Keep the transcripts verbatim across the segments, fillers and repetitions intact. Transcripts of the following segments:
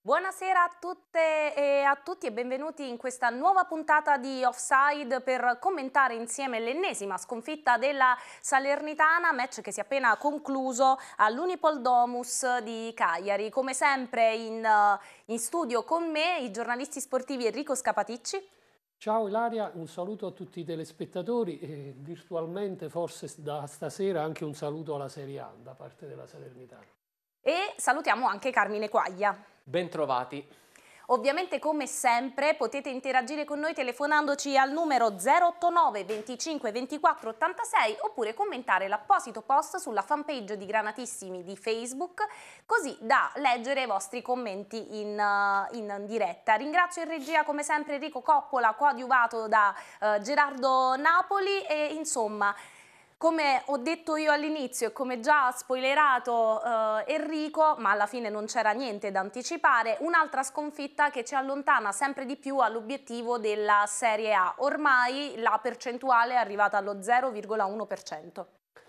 Buonasera a tutte e a tutti e benvenuti in questa nuova puntata di Offside per commentare insieme l'ennesima sconfitta della Salernitana, match che si è appena concluso all'Unipol Domus di Cagliari. Come sempre in, uh, in studio con me i giornalisti sportivi Enrico Scapaticci. Ciao Ilaria, un saluto a tutti i telespettatori e virtualmente forse da stasera anche un saluto alla Serie A da parte della Salernitana. E salutiamo anche Carmine Quaglia. Bentrovati. Ovviamente come sempre potete interagire con noi telefonandoci al numero zero otto nove venticinque ventiquattro ottantasei oppure commentare l'apposito post sulla fanpage di Granatissimi di Facebook, così da leggere i vostri commenti in, uh, in diretta. Ringrazio in regia come sempre Enrico Coppola, coadiuvato da uh, Gerardo Napoli e insomma... Come ho detto io all'inizio e come già ha spoilerato eh, Enrico, ma alla fine non c'era niente da anticipare, un'altra sconfitta che ci allontana sempre di più all'obiettivo della Serie A. Ormai la percentuale è arrivata allo zero virgola uno per cento.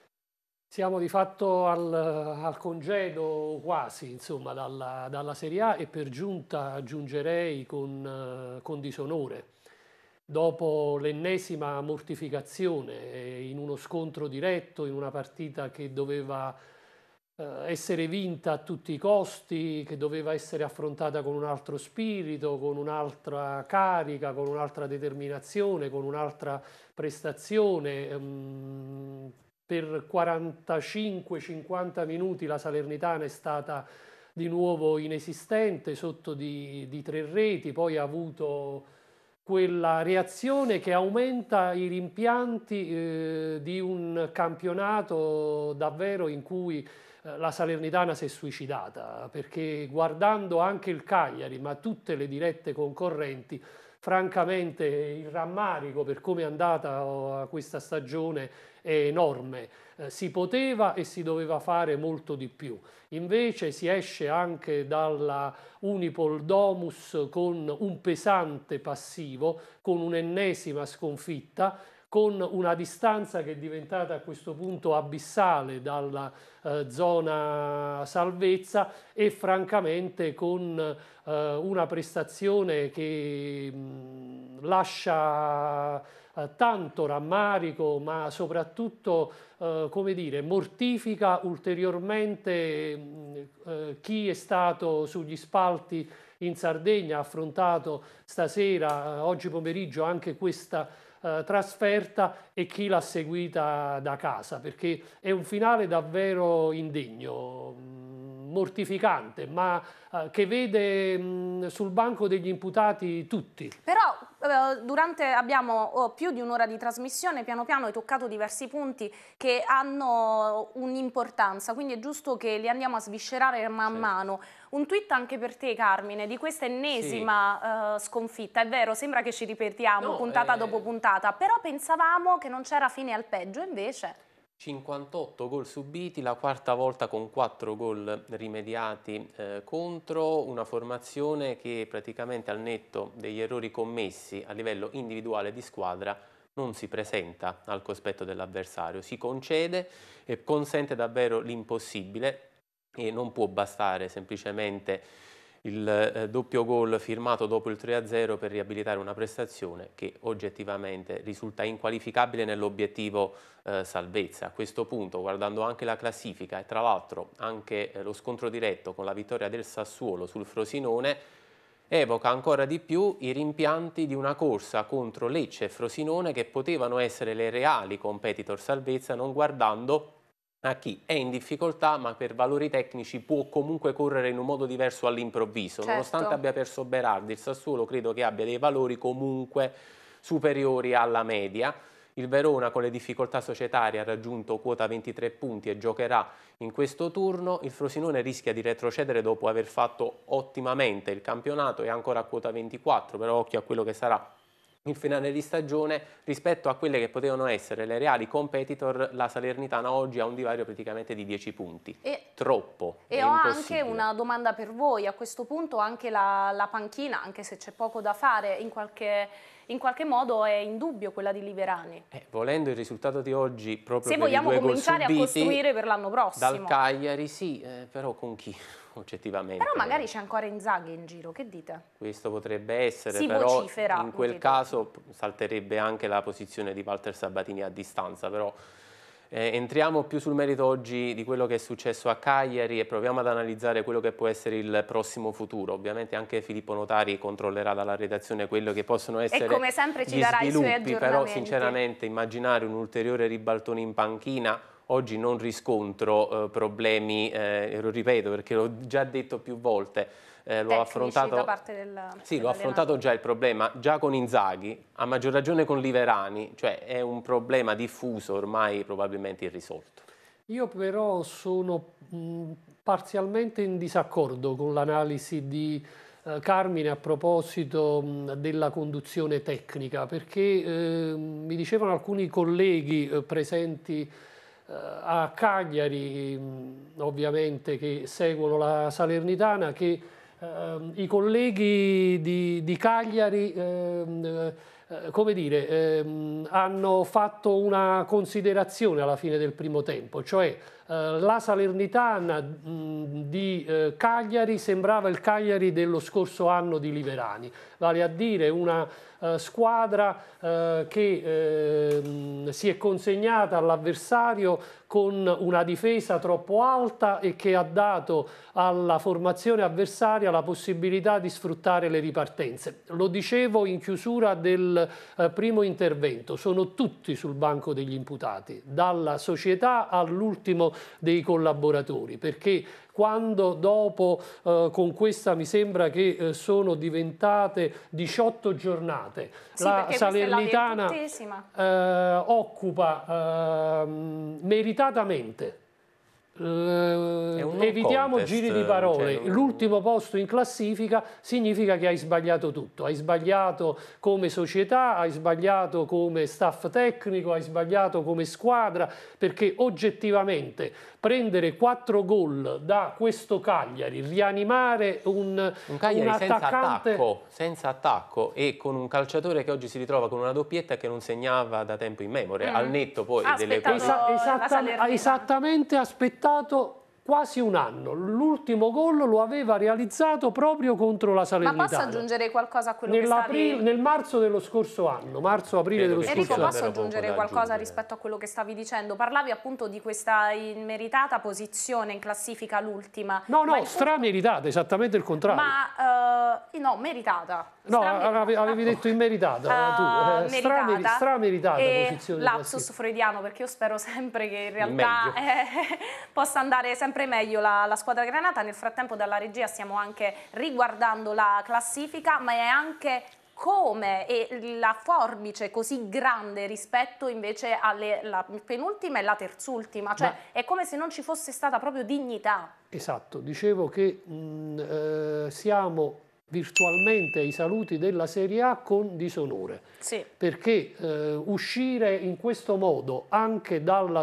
Siamo di fatto al, al congedo quasi, insomma, dalla, dalla Serie A e per giunta aggiungerei con, con disonore. Dopo l'ennesima mortificazione in uno scontro diretto, in una partita che doveva eh, essere vinta a tutti i costi, che doveva essere affrontata con un altro spirito, con un'altra carica, con un'altra determinazione, con un'altra prestazione. Ehm, per quarantacinque cinquanta minuti la Salernitana è stata di nuovo inesistente, sotto di, di tre reti, poi ha avuto quella reazione che aumenta i rimpianti eh, di un campionato davvero in cui eh, la Salernitana si è suicidata, perché guardando anche il Cagliari, ma tutte le dirette concorrenti, francamente il rammarico per come è andata questa stagione è enorme. Eh, si poteva e si doveva fare molto di più. Invece si esce anche dalla Unipol Domus con un pesante passivo, con un'ennesima sconfitta, con una distanza che è diventata a questo punto abissale dalla eh, zona salvezza e francamente con eh, una prestazione che mh, lascia eh, tanto rammarico, ma soprattutto eh, come dire, mortifica ulteriormente mh, eh, chi è stato sugli spalti in Sardegna, ha affrontato stasera, eh, oggi pomeriggio, anche questa eh, trasferta e chi l'ha seguita da casa, perché è un finale davvero indegno, mh, mortificante, ma eh, che vede mh, sul banco degli imputati tutti. Però eh, durante abbiamo oh, più di un'ora di trasmissione, piano piano hai toccato diversi punti che hanno un'importanza, quindi è giusto che li andiamo a sviscerare man Certo. mano. Un tweet anche per te, Carmine, di questa ennesima sì. uh, sconfitta. È vero, sembra che ci ripetiamo No, puntata eh... dopo puntata, però pensavamo che non c'era fine al peggio, invece... cinquantotto gol subiti, la quarta volta con quattro gol rimediati eh, contro una formazione che praticamente al netto degli errori commessi a livello individuale di squadra non si presenta al cospetto dell'avversario, si concede e consente davvero l'impossibile e non può bastare semplicemente il eh, doppio gol firmato dopo il tre a zero per riabilitare una prestazione che oggettivamente risulta inqualificabile nell'obiettivo eh, salvezza. A questo punto, guardando anche la classifica e tra l'altro anche eh, lo scontro diretto con la vittoria del Sassuolo sul Frosinone, evoca ancora di più i rimpianti di una corsa contro Lecce e Frosinone che potevano essere le reali competitor salvezza, non guardando a chi è in difficoltà ma per valori tecnici può comunque correre in un modo diverso all'improvviso. Certo. Nonostante abbia perso Berardi, il Sassuolo credo che abbia dei valori comunque superiori alla media. Il Verona con le difficoltà societarie ha raggiunto quota ventitré punti e giocherà in questo turno. Il Frosinone rischia di retrocedere dopo aver fatto ottimamente il campionato e ancora a quota ventiquattro, però occhio a quello che sarà il finale di stagione rispetto a quelle che potevano essere le reali competitor. La Salernitana oggi ha un divario praticamente di dieci punti, e, troppo, e è ho impossibile. anche una domanda per voi, a questo punto anche la, la panchina, anche se c'è poco da fare in qualche, in qualche modo è in dubbio quella di Liverani. Eh, volendo il risultato di oggi proprio se per vogliamo i due cominciare gol subiti, a costruire per l'anno prossimo. Dal Cagliari sì, eh, però con chi oggettivamente? Però magari c'è ancora Inzaghi in giro, che dite? Questo potrebbe essere, Si però vocifera, in quel capito? caso salterebbe anche la posizione di Walter Sabatini a distanza, però eh, entriamo più sul merito oggi di quello che è successo a Cagliari e proviamo ad analizzare quello che può essere il prossimo futuro. Ovviamente anche Filippo Notari controllerà dalla redazione quello che possono essere e come sempre ci gli darà i suoi sviluppi, però aggiornamenti. sinceramente immaginare un ulteriore ribaltone in panchina oggi non riscontro eh, problemi, eh, lo ripeto perché l'ho già detto più volte, eh, l'ho affrontato, da parte del, sì, l'ho affrontato già il problema, già con Inzaghi, a maggior ragione con Liverani, cioè è un problema diffuso ormai probabilmente irrisolto. Io però sono mh, parzialmente in disaccordo con l'analisi di eh, Carmine a proposito mh, della conduzione tecnica, perché eh, mi dicevano alcuni colleghi eh, presenti a Cagliari, ovviamente, che seguono la Salernitana, che eh, i colleghi di, di Cagliari eh, eh, come dire, eh, hanno fatto una considerazione alla fine del primo tempo, cioè eh, la Salernitana mh, di eh, Cagliari sembrava il Cagliari dello scorso anno di Liverani, vale a dire una eh, squadra eh, che eh, si è consegnata all'avversario con una difesa troppo alta e che ha dato alla formazione avversaria la possibilità di sfruttare le ripartenze. Lo dicevo in chiusura del eh, primo intervento, sono tutti sul banco degli imputati, dalla società all'ultimo dei collaboratori, perché quando dopo, eh, con questa mi sembra che eh, sono diventate diciotto giornate, sì, la Salernitana eh, occupa eh, meritatamente, eh, evitiamo contest, giri di parole, cioè non... l'ultimo posto in classifica significa che hai sbagliato tutto, hai sbagliato come società, hai sbagliato come staff tecnico, hai sbagliato come squadra, perché oggettivamente prendere quattro gol da questo Cagliari, rianimare un, un Cagliari un senza attaccante... attacco, senza attacco e con un calciatore che oggi si ritrova con una doppietta e che non segnava da tempo in memoria, mm. al netto poi ha delle cose... Esa esatta ha esattamente aspettato quasi un anno. L'ultimo gol lo aveva realizzato proprio contro la Salernitana. Ma posso aggiungere qualcosa a quello che stavi... Nel marzo dello scorso anno, marzo-aprile dello Enrico, scorso anno. posso aggiungere qualcosa rispetto a quello che stavi dicendo? Parlavi appunto di questa immeritata posizione in classifica, l'ultima. No, no, punto... strameritata, esattamente il contrario. Ma, uh, no, meritata. No, avevi detto immeritata, uh, tu. Eh, meritata. Strameritata e posizione. Lapsus freudiano, perché io spero sempre che in realtà eh, possa andare sempre meglio la, la squadra granata. Nel frattempo dalla regia stiamo anche riguardando la classifica, ma è anche come e la forbice così grande rispetto invece alla penultima e la terzultima, cioè ma è come se non ci fosse stata proprio dignità. Esatto, dicevo che mh, eh, siamo virtualmente ai saluti della Serie A con disonore, sì. perché eh, uscire in questo modo anche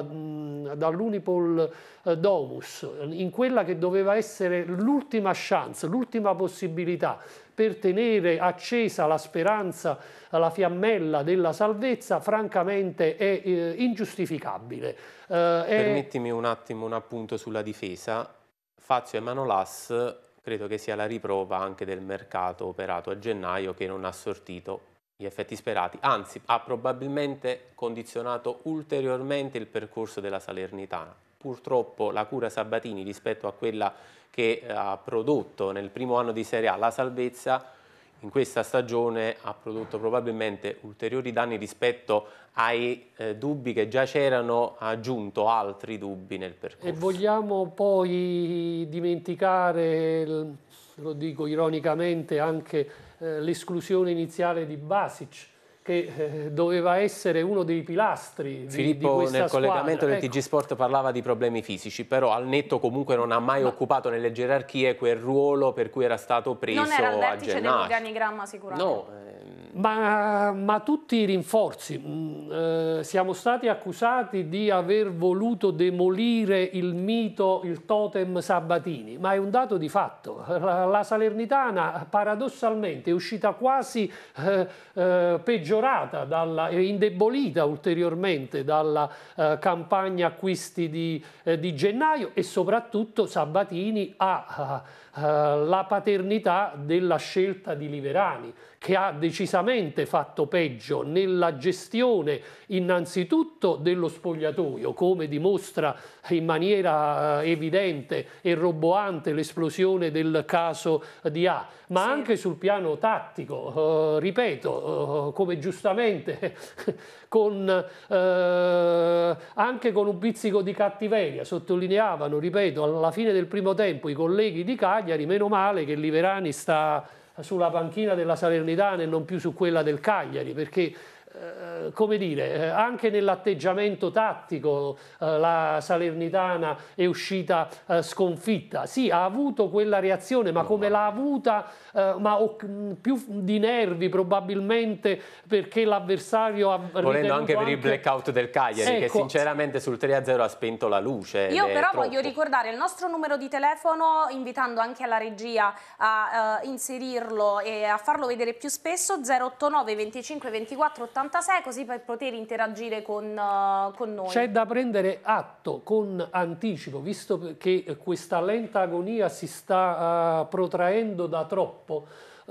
dall'Unipol eh, Domus, in quella che doveva essere l'ultima chance, l'ultima possibilità per tenere accesa la speranza, la fiammella della salvezza, francamente è eh, ingiustificabile. Eh, Permettimi è... un attimo un appunto sulla difesa. Fazio e Manolas credo che sia la riprova anche del mercato operato a gennaio, che non ha sortito gli effetti sperati, anzi ha probabilmente condizionato ulteriormente il percorso della Salernitana. Purtroppo la cura Sabatini rispetto a quella che ha prodotto nel primo anno di Serie A la salvezza, in questa stagione ha prodotto probabilmente ulteriori danni rispetto ai eh, dubbi che già c'erano, ha aggiunto altri dubbi nel percorso. E vogliamo poi dimenticare, lo dico ironicamente, anche eh, l'esclusione iniziale di Basic, che eh, doveva essere uno dei pilastri Filippo, di, di questa nel collegamento squadra. del ecco. T G Sport parlava di problemi fisici, però al netto comunque non ha mai Ma... occupato nelle gerarchie quel ruolo per cui era stato preso a gennaio. Non era al vertice dell'organigramma sicuramente. No, ehm, Ma, ma tutti i rinforzi. Mm, eh, siamo stati accusati di aver voluto demolire il mito, il totem Sabatini, ma è un dato di fatto. La, la Salernitana paradossalmente è uscita quasi eh, eh, peggiorata dalla, e indebolita ulteriormente dalla eh, campagna acquisti di, eh, di gennaio, e soprattutto Sabatini ha eh, la paternità della scelta di Liverani, che ha decisamente fatto peggio nella gestione innanzitutto dello spogliatoio, come dimostra in maniera evidente e roboante l'esplosione del caso di A, ma sì, anche sul piano tattico, eh, ripeto, eh, come giustamente con, eh, anche con un pizzico di cattiveria sottolineavano, ripeto, alla fine del primo tempo i colleghi di Cagliari, meno male che Liverani sta sulla panchina della Salernitana e non più su quella del Cagliari, perché eh, come dire, eh, anche nell'atteggiamento tattico eh, la Salernitana è uscita eh, sconfitta. Sì, ha avuto quella reazione, ma come l'ha avuta, eh, ma ho, più di nervi probabilmente, perché l'avversario ha volendo anche per anche... il blackout del Cagliari, ecco, che sinceramente sul tre a zero ha spento la luce. Io però troppo. voglio ricordare il nostro numero di telefono, invitando anche alla regia a uh, inserirlo e a farlo vedere più spesso, zero otto nove venticinque ventiquattro ottantasei, così per poter interagire con, uh, con noi. C'è da prendere atto con anticipo, visto che questa lenta agonia si sta uh, protraendo da troppo,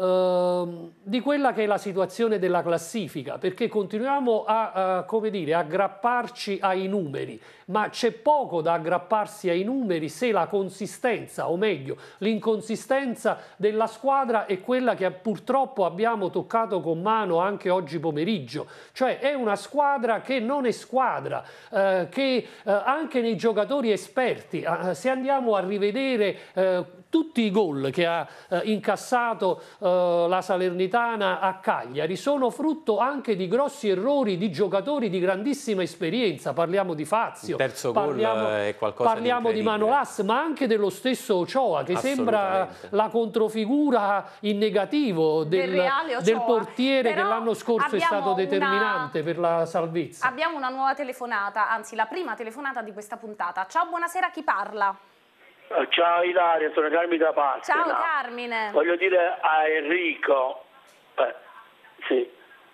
Uh, di quella che è la situazione della classifica, perché continuiamo a, uh, come dire, aggrapparci ai numeri, ma c'è poco da aggrapparsi ai numeri se la consistenza, o meglio l'inconsistenza della squadra è quella che purtroppo abbiamo toccato con mano anche oggi pomeriggio, cioè è una squadra che non è squadra, uh, che uh, anche nei giocatori esperti, uh, se andiamo a rivedere uh, tutti i gol che ha eh, incassato eh, la Salernitana a Cagliari sono frutto anche di grossi errori di giocatori di grandissima esperienza. Parliamo di Fazio, il terzo parliamo, gol è qualcosa parliamo di, di Manolas, ma anche dello stesso Ochoa, che sembra la controfigura in negativo del, del, del portiere. Però che l'anno scorso è stato determinante una... per la salvezza. Abbiamo una nuova telefonata, anzi la prima telefonata di questa puntata. Ciao, buonasera, chi parla? Ciao Ilaria, sono Carmine da Pasqua. Ciao Carmine. Voglio dire a Enrico, eh, sì,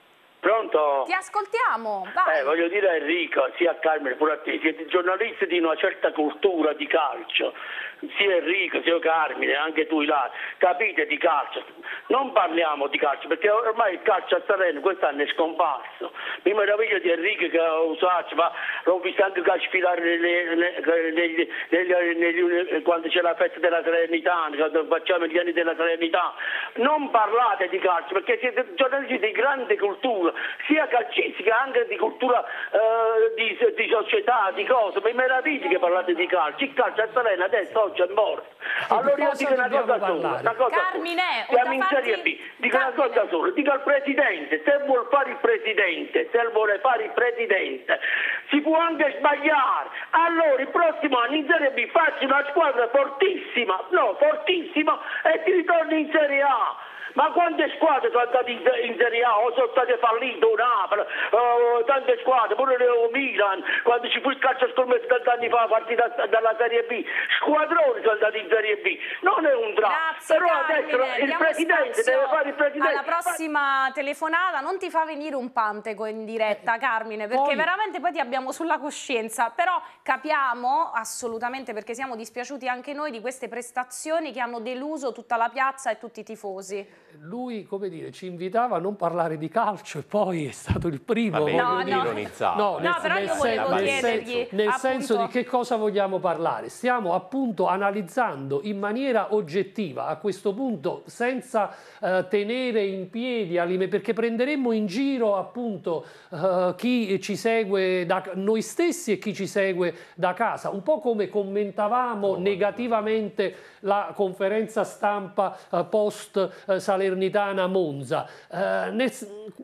pronto? Ti ascoltiamo, vai. Eh, voglio dire a Enrico, sia a Carmine, pure a te, siete giornalisti di una certa cultura di calcio, sia Enrico, sia Carmine, anche tu Ilaria, capite di calcio, non parliamo di calcio, perché ormai il calcio a terreno quest'anno è scomparso. Mi meraviglio di Enrico che ho usato, ma l'ho visto anche sfilare nelle, nelle, nelle, nelle, quando c'è la festa della Salernitana, quando facciamo gli anni della Salernitana. Non parlate di calcio, perché siete giornalisti di grande cultura, sia calcistica anche di cultura eh, di, di società, di cose. Mi meraviglio che parlate di calcio. Il calcio a terreno adesso oggi è morto. Allora io dico una cosa sola, una cosa Carmine, sola. Siamo in Serie B, dico una cosa sola, dico al Presidente, se vuole fare il Presidente, se vuole fare il Presidente, si può anche sbagliare. Allora il prossimo anno in Serie B faccia una squadra fortissima, no, fortissima, e ti ritorni in Serie A. Ma quante squadre sono andate in, in Serie A o sono state fallite, o Napoli, uh, tante squadre, pure il Milan, quando ci fu il calcio scommesso tanti fa partita dalla Serie B, squadroni sono andati in Serie B, non è un dramma. Grazie, però Carmine, adesso il Presidente deve fare il Presidente. Alla prossima telefonata non ti fa venire un Panteco in diretta, Carmine, perché poi... veramente poi ti abbiamo sulla coscienza, però capiamo assolutamente, perché siamo dispiaciuti anche noi di queste prestazioni che hanno deluso tutta la piazza e tutti i tifosi. Lui, come dire, ci invitava a non parlare di calcio e poi è stato il primo. Vabbè, no, no, ironizzava. No, nel, no, però nel io volevo nel chiedergli senso, nel appunto... senso di che cosa vogliamo parlare. Stiamo appunto analizzando in maniera oggettiva, a questo punto senza eh, tenere in piedi, perché prenderemmo in giro appunto eh, chi ci segue da noi stessi e chi ci segue da casa, un po' come commentavamo oh, negativamente la conferenza stampa eh, post eh, Salernitana Monza. Eh, nel,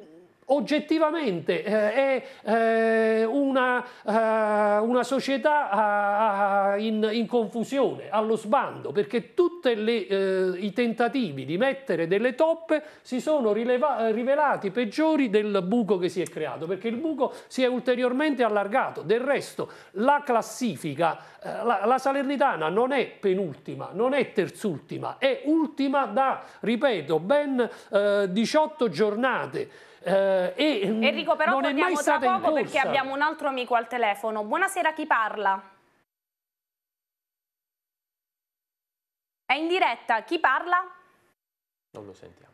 oggettivamente eh, è eh, una, eh, una società eh, in, in confusione, allo sbando, perché tutti eh, i tentativi di mettere delle toppe si sono rileva, rivelati peggiori del buco che si è creato, perché il buco si è ulteriormente allargato. Del resto la classifica, eh, la, la Salernitana non è penultima, non è terzultima, è ultima da, ripeto, ben eh, diciotto giornate. Eh, e Enrico, però non è mai torniamo tra stata poco in perché corsa. abbiamo un altro amico al telefono. Buonasera, chi parla? È in diretta, chi parla? Non lo sentiamo.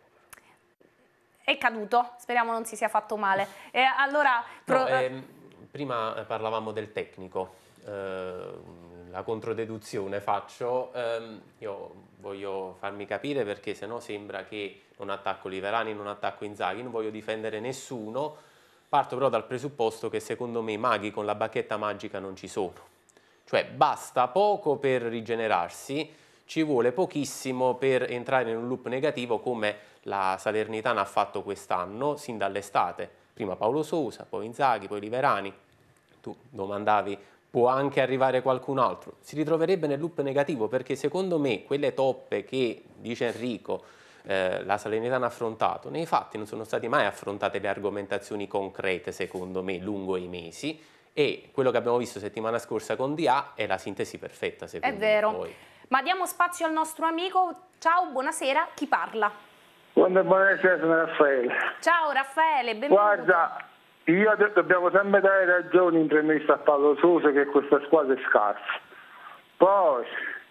È caduto, speriamo non si sia fatto male. Eh, allora, pro... no, ehm, prima parlavamo del tecnico, eh, la controdeduzione faccio, ehm, io voglio farmi capire perché sennò sembra che non attacco Liverani, non attacco Inzaghi, non voglio difendere nessuno, parto però dal presupposto che secondo me maghi con la bacchetta magica non ci sono, cioè basta poco per rigenerarsi, ci vuole pochissimo per entrare in un loop negativo come la Salernitana ha fatto quest'anno, sin dall'estate, prima Paolo Sousa, poi Inzaghi, poi Liverani, tu domandavi può anche arrivare qualcun altro, si ritroverebbe nel loop negativo perché secondo me quelle toppe che dice Enrico eh, la Salernitana ha affrontato, nei fatti non sono state mai affrontate le argomentazioni concrete secondo me lungo i mesi e quello che abbiamo visto settimana scorsa con D A è la sintesi perfetta secondo me. È vero, poi. Ma diamo spazio al nostro amico. Ciao, buonasera, chi parla? Buonasera, sono Raffaele. Ciao Raffaele, benvenuto. Guarda, io do dobbiamo sempre dare ragione in premessa a Paolo Sousa che questa squadra è scarsa. Poi,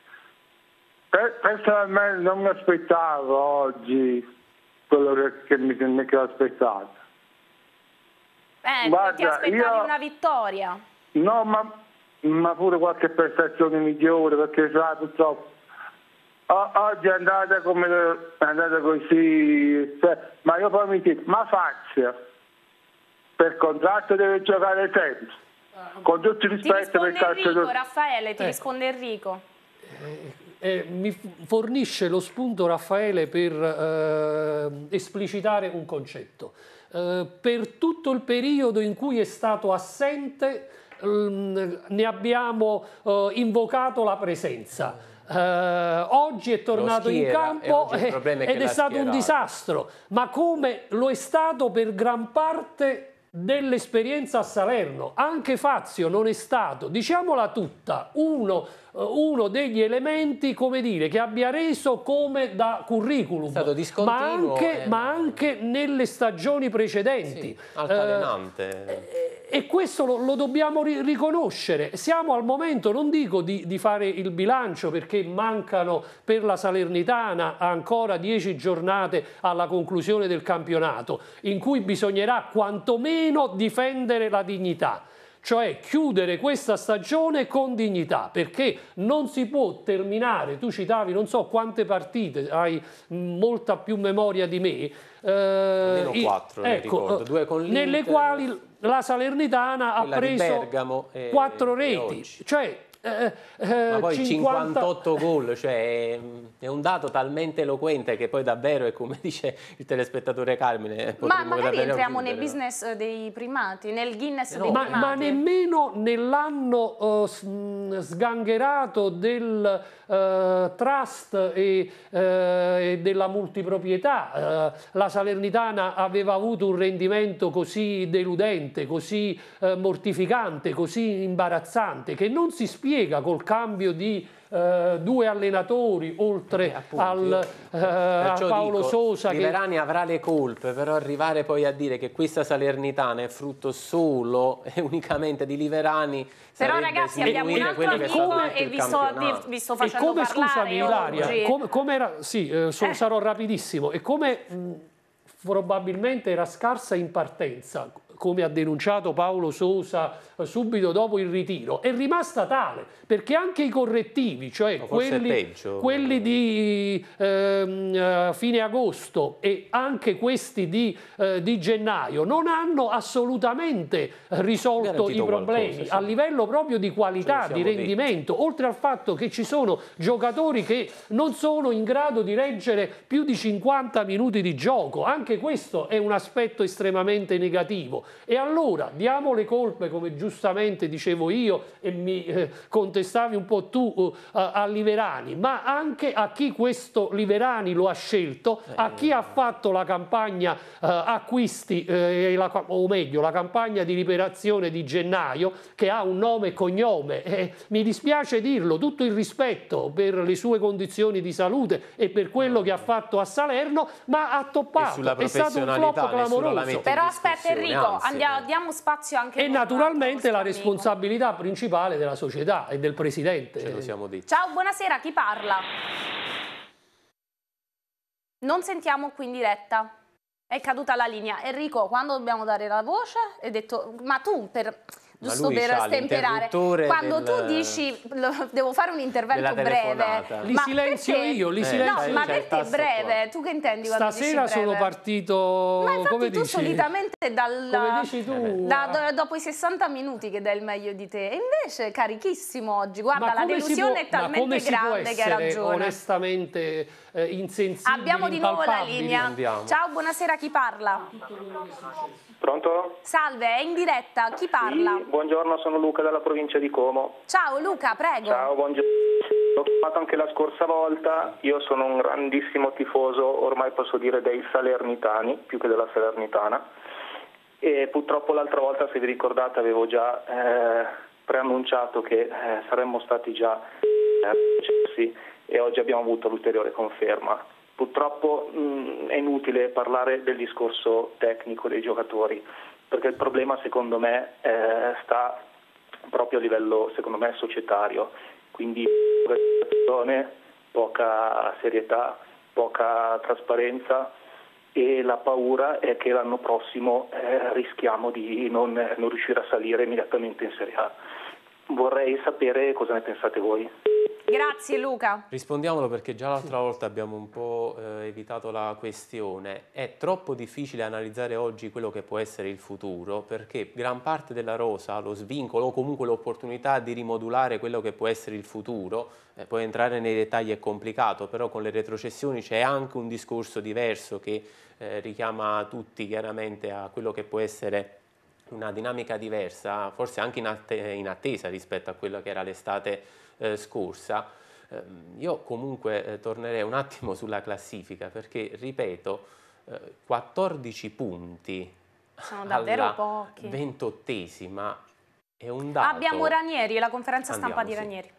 per, personalmente non mi aspettavo oggi quello che, che mi sembra che ho aspettato. Eh, Guarda, ti aspettavi io... una vittoria? No, ma, ma pure qualche prestazione migliore, perché sa, purtroppo o, oggi è andata come è andata così, cioè, ma io poi mi chiedo, ma Fazio per contratto deve giocare sempre, con tutto il rispetto per il calcio. Enrico, Raffaele, ti eh. risponde Enrico. Eh, eh, mi fornisce lo spunto Raffaele per eh, esplicitare un concetto. Eh, per tutto il periodo in cui è stato assente ehm, ne abbiamo eh, invocato la presenza. Uh, oggi è tornato in campo e eh, ed è stato un disastro, ma come lo è stato per gran parte dell'esperienza a Salerno. Anche Fazio non è stato, diciamola tutta, uno, uno degli elementi, come dire, che abbia reso come da curriculum, ma anche, eh, ma anche nelle stagioni precedenti. Sì, altalenante. Eh, e questo lo, lo dobbiamo ri riconoscere. Siamo al momento, non dico di, di fare il bilancio perché mancano per la Salernitana ancora dieci giornate alla conclusione del campionato, in cui bisognerà quantomeno difendere la dignità. Cioè chiudere questa stagione con dignità, perché non si può terminare, tu citavi non so quante partite, hai molta più memoria di me, eh, almeno quattro, ecco, ricordo, due con l'Inter, nelle quali la Salernitana ha preso e, quattro e reti, oggi. cioè Eh, eh, ma poi cinquanta... cinquantotto gol, cioè è un dato talmente eloquente che poi davvero è come dice il telespettatore Carmine. Ma magari entriamo nei business dei primati, nel Guinness no, dei ma, primati. ma nemmeno nell'anno uh, sgangherato del uh, trust e, uh, e della multiproprietà uh, la Salernitana aveva avuto un rendimento così deludente, così uh, mortificante, così imbarazzante, che non si spiega col cambio di uh, due allenatori oltre eh, appunto, al, uh, a Paolo dico, Sousa. Liverani che... avrà le colpe, però arrivare poi a dire che questa Salernitana è frutto solo e unicamente di Liverani. Però ragazzi abbiamo un altro amico e vi sto, vi sto facendo e come, parlare scusami Ilaria, oggi. come, come era, sì, eh, so, eh. sarò rapidissimo, e come mh, probabilmente era scarsa in partenza, come ha denunciato Paolo Sosa subito dopo il ritiro, è rimasta tale, perché anche i correttivi, cioè quelli, quelli di eh, fine agosto e anche questi di, eh, di gennaio, non hanno assolutamente risolto i problemi qualcosa, sì. a livello proprio di qualità, di rendimento, detti. oltre al fatto che ci sono giocatori che non sono in grado di reggere più di cinquanta minuti di gioco, anche questo è un aspetto estremamente negativo. E allora diamo le colpe, come giustamente dicevo io e mi eh, contestavi un po' tu uh, a Liverani, ma anche a chi questo Liverani lo ha scelto, a chi ha fatto la campagna uh, acquisti, eh, la, o meglio la campagna di liberazione di gennaio, che ha un nome e cognome. Eh, mi dispiace dirlo, tutto il rispetto per le sue condizioni di salute e per quello che ha fatto a Salerno, ma ha toppato, è stato un flop clamoroso. Però aspetta Enrico, andiamo, diamo spazio anche e naturalmente la responsabilità principale della società e del presidente. Ce lo siamo detti. Ciao, buonasera, chi parla? Non sentiamo qui in diretta. È caduta la linea. Enrico, quando dobbiamo dare la voce? Hai detto, ma tu per... giusto per stemperare, quando del... tu dici devo fare un intervento breve, li silenzio te... io, li silenzio no, io. ma per te breve, tu che intendi quando stasera dici breve? Sono partito, ma infatti come tu dici? solitamente dal, come dici tu? Da, dopo i sessanta minuti che dai il meglio di te, e invece carichissimo oggi, guarda la delusione può, è talmente grande che hai ragione. Onestamente eh, insensibile, abbiamo di nuovo la linea. Andiamo. Ciao, buonasera, chi parla? Pronto? Salve, è in diretta, chi parla? Sì, buongiorno, sono Luca dalla provincia di Como. Ciao Luca, prego. Ciao, buongiorno. L'ho chiamato anche la scorsa volta, io sono un grandissimo tifoso, ormai posso dire dei salernitani, più che della Salernitana, e purtroppo l'altra volta, se vi ricordate, avevo già eh, preannunciato che eh, saremmo stati già eh, e oggi abbiamo avuto l'ulteriore conferma. Purtroppo mh, è inutile parlare del discorso tecnico dei giocatori, perché il problema secondo me eh, sta proprio a livello, secondo me, societario, quindi poca serietà, poca trasparenza, e la paura è che l'anno prossimo eh, rischiamo di non, non riuscire a salire immediatamente in Serie A. Vorrei sapere cosa ne pensate voi. Grazie Luca. Rispondiamolo, perché già l'altra volta abbiamo un po' eh, evitato la questione. È troppo difficile analizzare oggi quello che può essere il futuro, perché gran parte della rosa ha lo svincolo o comunque l'opportunità di rimodulare quello che può essere il futuro. Eh, poi entrare nei dettagli è complicato, però con le retrocessioni c'è anche un discorso diverso che eh, richiama tutti chiaramente a quello che può essere una dinamica diversa, forse anche in, att in attesa rispetto a quello che era l'estate eh, scorsa. Eh, io comunque eh, tornerei un attimo sulla classifica, perché, ripeto, eh, quattordici punti sono davvero alla pochi. ventottesima è un dato. Abbiamo Ranieri, la conferenza Andiamo, stampa di sì. Ranieri.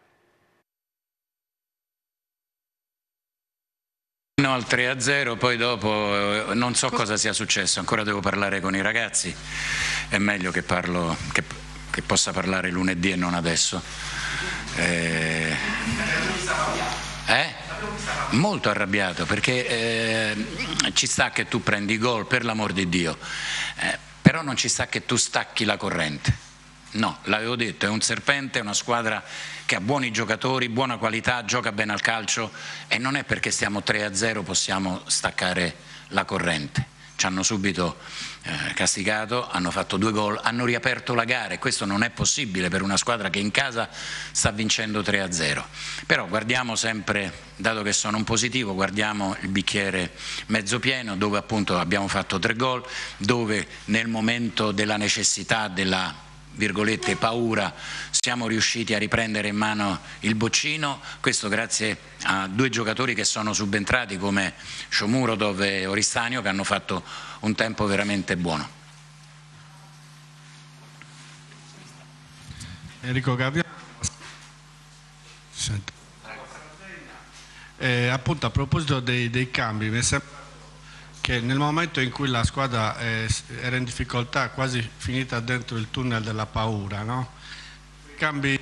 No, al tre a zero, poi dopo eh, non so cosa sia successo, ancora devo parlare con i ragazzi, è meglio che, parlo, che, che possa parlare lunedì e non adesso. Eh, eh? Molto arrabbiato, perché eh, ci sta che tu prendi gol, per l'amor di Dio, eh, però non ci sta che tu stacchi la corrente. No, l'avevo detto, è un serpente, è una squadra che ha buoni giocatori, buona qualità, gioca bene al calcio, e non è perché stiamo tre a zero possiamo staccare la corrente. Ci hanno subito eh, castigato, hanno fatto due gol, hanno riaperto la gara, e questo non è possibile per una squadra che in casa sta vincendo tre a zero. Però guardiamo sempre, dato che sono un positivo, guardiamo il bicchiere mezzo pieno, dove appunto abbiamo fatto tre gol, dove nel momento della necessità, della virgolette paura, siamo riusciti a riprendere in mano il boccino, questo grazie a due giocatori che sono subentrati come Shomurodov e Oristanio, che hanno fatto un tempo veramente buono. Enrico Gabriele. Eh, appunto, a proposito dei, dei cambi, mi sembra che nel momento in cui la squadra eh, era in difficoltà, quasi finita dentro il tunnel della paura, no? I cambi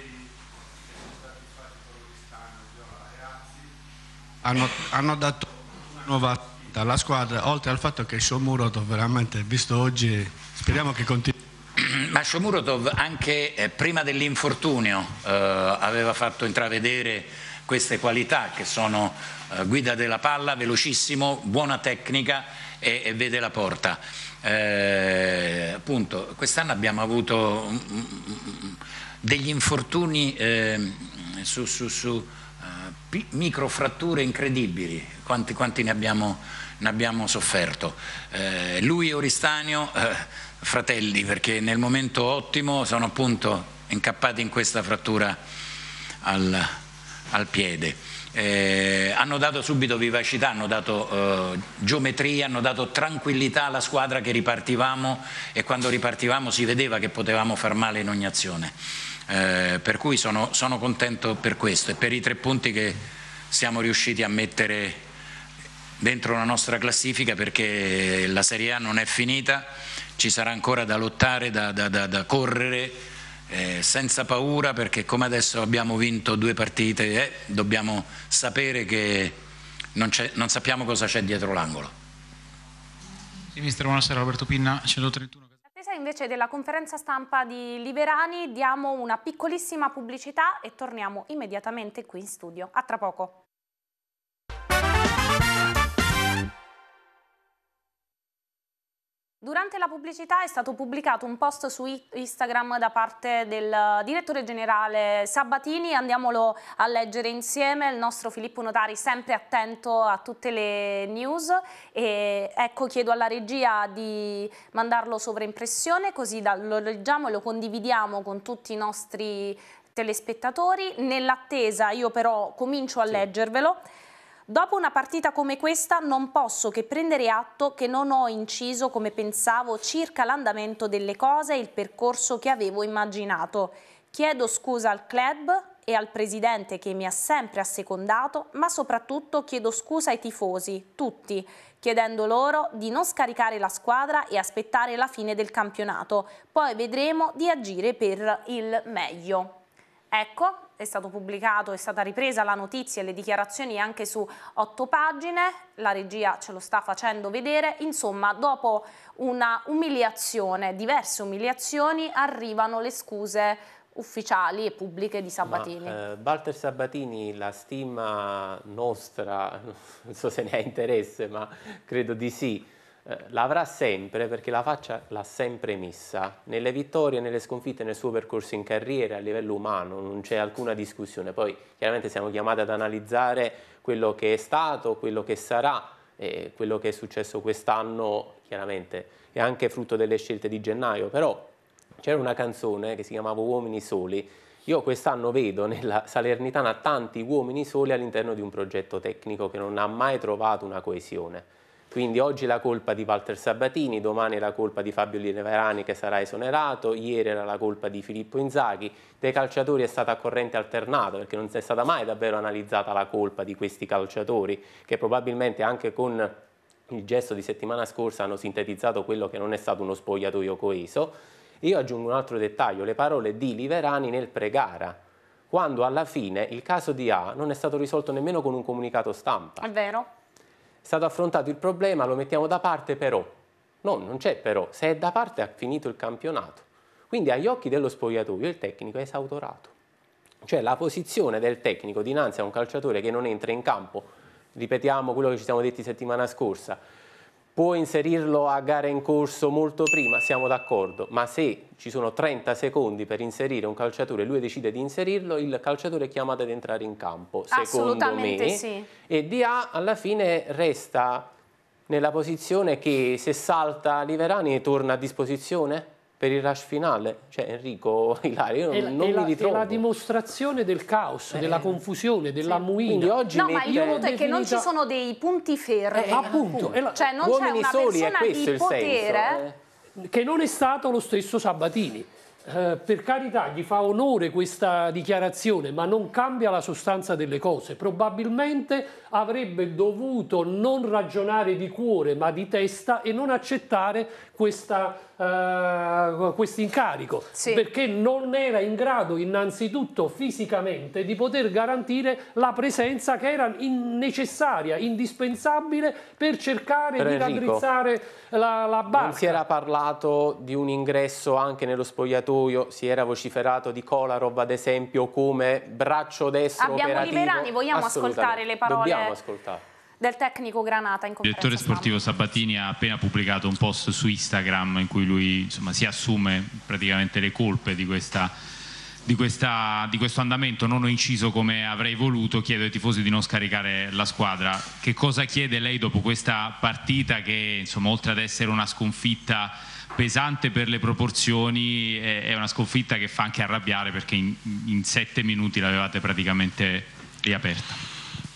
hanno, hanno dato una nuova dalla squadra, oltre al fatto che Shomurodov veramente, visto oggi, speriamo che continui. Ma Shomurodov anche eh, prima dell'infortunio eh, aveva fatto intravedere queste qualità che sono eh, guida della palla, velocissimo, buona tecnica e, e vede la porta. Eh, appunto, quest'anno abbiamo avuto mm, mm, degli infortuni eh, su, su, su uh, microfratture incredibili, quanti, quanti ne, abbiamo, ne abbiamo sofferto. Eh, lui e Oristanio, eh, fratelli, perché nel momento ottimo sono appunto incappati in questa frattura al, al piede. Eh, hanno dato subito vivacità, hanno dato eh, geometria, hanno dato tranquillità alla squadra, che ripartivamo, e quando ripartivamo si vedeva che potevamo far male in ogni azione. Eh, per cui sono, sono contento per questo e per i tre punti che siamo riusciti a mettere dentro la nostra classifica, perché la Serie A non è finita, ci sarà ancora da lottare, da, da, da, da correre, Eh, senza paura, perché come adesso abbiamo vinto due partite, eh, dobbiamo sapere che non, non sappiamo cosa c'è dietro l'angolo. Sì, mister, buonasera, Roberto Pinna, centotrentuno. In attesa invece della conferenza stampa di Liverani diamo una piccolissima pubblicità e torniamo immediatamente qui in studio. A tra poco. Durante la pubblicità è stato pubblicato un post su Instagram da parte del direttore generale Sabatini, andiamolo a leggere insieme, il nostro Filippo Notari sempre attento a tutte le news, e ecco, chiedo alla regia di mandarlo sovraimpressione così da, lo leggiamo e lo condividiamo con tutti i nostri telespettatori. Nell'attesa io però comincio a sì. leggervelo. Dopo una partita come questa non posso che prendere atto che non ho inciso come pensavo circa l'andamento delle cose e il percorso che avevo immaginato. Chiedo scusa al club e al presidente che mi ha sempre assecondato, ma soprattutto chiedo scusa ai tifosi, tutti, chiedendo loro di non scaricare la squadra e aspettare la fine del campionato. Poi vedremo di agire per il meglio. Ecco, è stato pubblicato, è stata ripresa la notizia e le dichiarazioni anche su otto pagine, la regia ce lo sta facendo vedere, insomma dopo una umiliazione, diverse umiliazioni, arrivano le scuse ufficiali e pubbliche di Sabatini. Ma, eh, Walter Sabatini, la stima nostra, non so se ne ha interesse, ma credo di sì, l'avrà sempre, perché la faccia l'ha sempre messa nelle vittorie, nelle sconfitte, nel suo percorso in carriera a livello umano, non c'è alcuna discussione. Poi chiaramente siamo chiamati ad analizzare quello che è stato, quello che sarà, e quello che è successo quest'anno chiaramente è anche frutto delle scelte di gennaio, però c'era una canzone che si chiamava Uomini Soli. Io quest'anno vedo nella Salernitana tanti uomini soli all'interno di un progetto tecnico che non ha mai trovato una coesione. Quindi oggi la colpa di Walter Sabatini, domani è la colpa di Fabio Liverani che sarà esonerato, ieri era la colpa di Filippo Inzaghi, dei calciatori è stata a corrente alternata, perché non è stata mai davvero analizzata la colpa di questi calciatori, che probabilmente anche con il gesto di settimana scorsa hanno sintetizzato quello che non è stato uno spogliatoio coeso. Io aggiungo un altro dettaglio, le parole di Liverani nel pre-gara, quando alla fine il caso di A non è stato risolto nemmeno con un comunicato stampa. È vero. È stato affrontato il problema, lo mettiamo da parte, però. No, non c'è però. Se è da parte ha finito il campionato. Quindi agli occhi dello spogliatoio il tecnico è esautorato. Cioè la posizione del tecnico dinanzi a un calciatore che non entra in campo, ripetiamo quello che ci siamo detti settimana scorsa, può inserirlo a gara in corso molto prima, siamo d'accordo, ma se ci sono trenta secondi per inserire un calciatore e lui decide di inserirlo, il calciatore è chiamato ad entrare in campo, secondo me, sì. E D A alla fine resta nella posizione che se salta Liverani torna a disposizione per il rush finale. Cioè Enrico, Ilario, io non, non la, mi ritrovo. È la dimostrazione del caos, eh, della confusione, dell'ammuina. Quindi oggi no, mette... ma il punto è che non ci sono dei punti fermi. Eh, appunto. La... Cioè non c'è una soli, persona è questo di il potere... senso, eh. Che non è stato lo stesso Sabatini. Eh, per carità, gli fa onore questa dichiarazione, ma non cambia la sostanza delle cose. Probabilmente avrebbe dovuto non ragionare di cuore, ma di testa, e non accettare questa, eh, questo incarico, sì. perché non era in grado innanzitutto fisicamente di poter garantire la presenza che era in necessaria, indispensabile per cercare Però di Enrico, raddrizzare la, la barca. Non si era parlato di un ingresso anche nello spogliatoio, si era vociferato di Kolarov ad esempio come braccio destro Abbiamo operativo. Liverani, vogliamo ascoltare le parole Dobbiamo ascoltare. del tecnico Granata in Il conferenza direttore sportivo Sabatini ha appena pubblicato un post su Instagram in cui lui insomma, si assume praticamente le colpe di, questa, di, questa, di questo andamento. Non ho inciso come avrei voluto, chiedo ai tifosi di non scaricare la squadra. Che cosa chiede lei dopo questa partita che insomma, oltre ad essere una sconfitta pesante per le proporzioni è una sconfitta che fa anche arrabbiare perché in, in sette minuti l'avevate praticamente riaperta?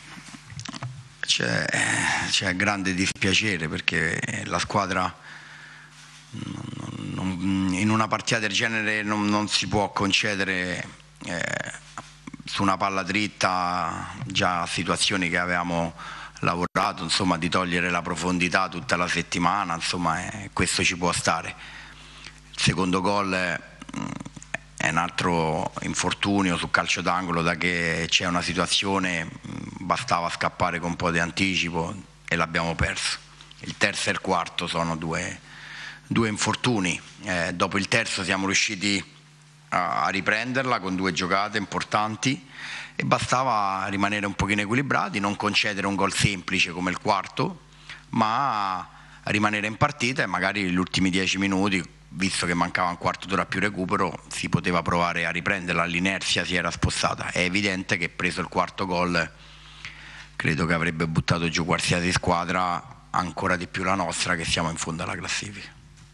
C'è grande dispiacere perché la squadra non, non, in una partita del genere non, non si può concedere eh, su una palla dritta già situazioni che avevamo lavorato, insomma, di togliere la profondità tutta la settimana, insomma, eh, questo ci può stare. Il secondo gol è, è un altro infortunio su calcio d'angolo, da che c'è una situazione bastava scappare con un po' di anticipo e l'abbiamo perso. Il terzo e il quarto sono due, due infortuni, eh, dopo il terzo siamo riusciti a, a riprenderla con due giocate importanti e bastava rimanere un pochino equilibrati, non concedere un gol semplice come il quarto, ma rimanere in partita e magari gli ultimi dieci minuti, visto che mancava un quarto d'ora più recupero, si poteva provare a riprenderla, l'inerzia si era spostata. È evidente che preso il quarto gol credo che avrebbe buttato giù qualsiasi squadra, ancora di più la nostra, che siamo in fondo alla classifica.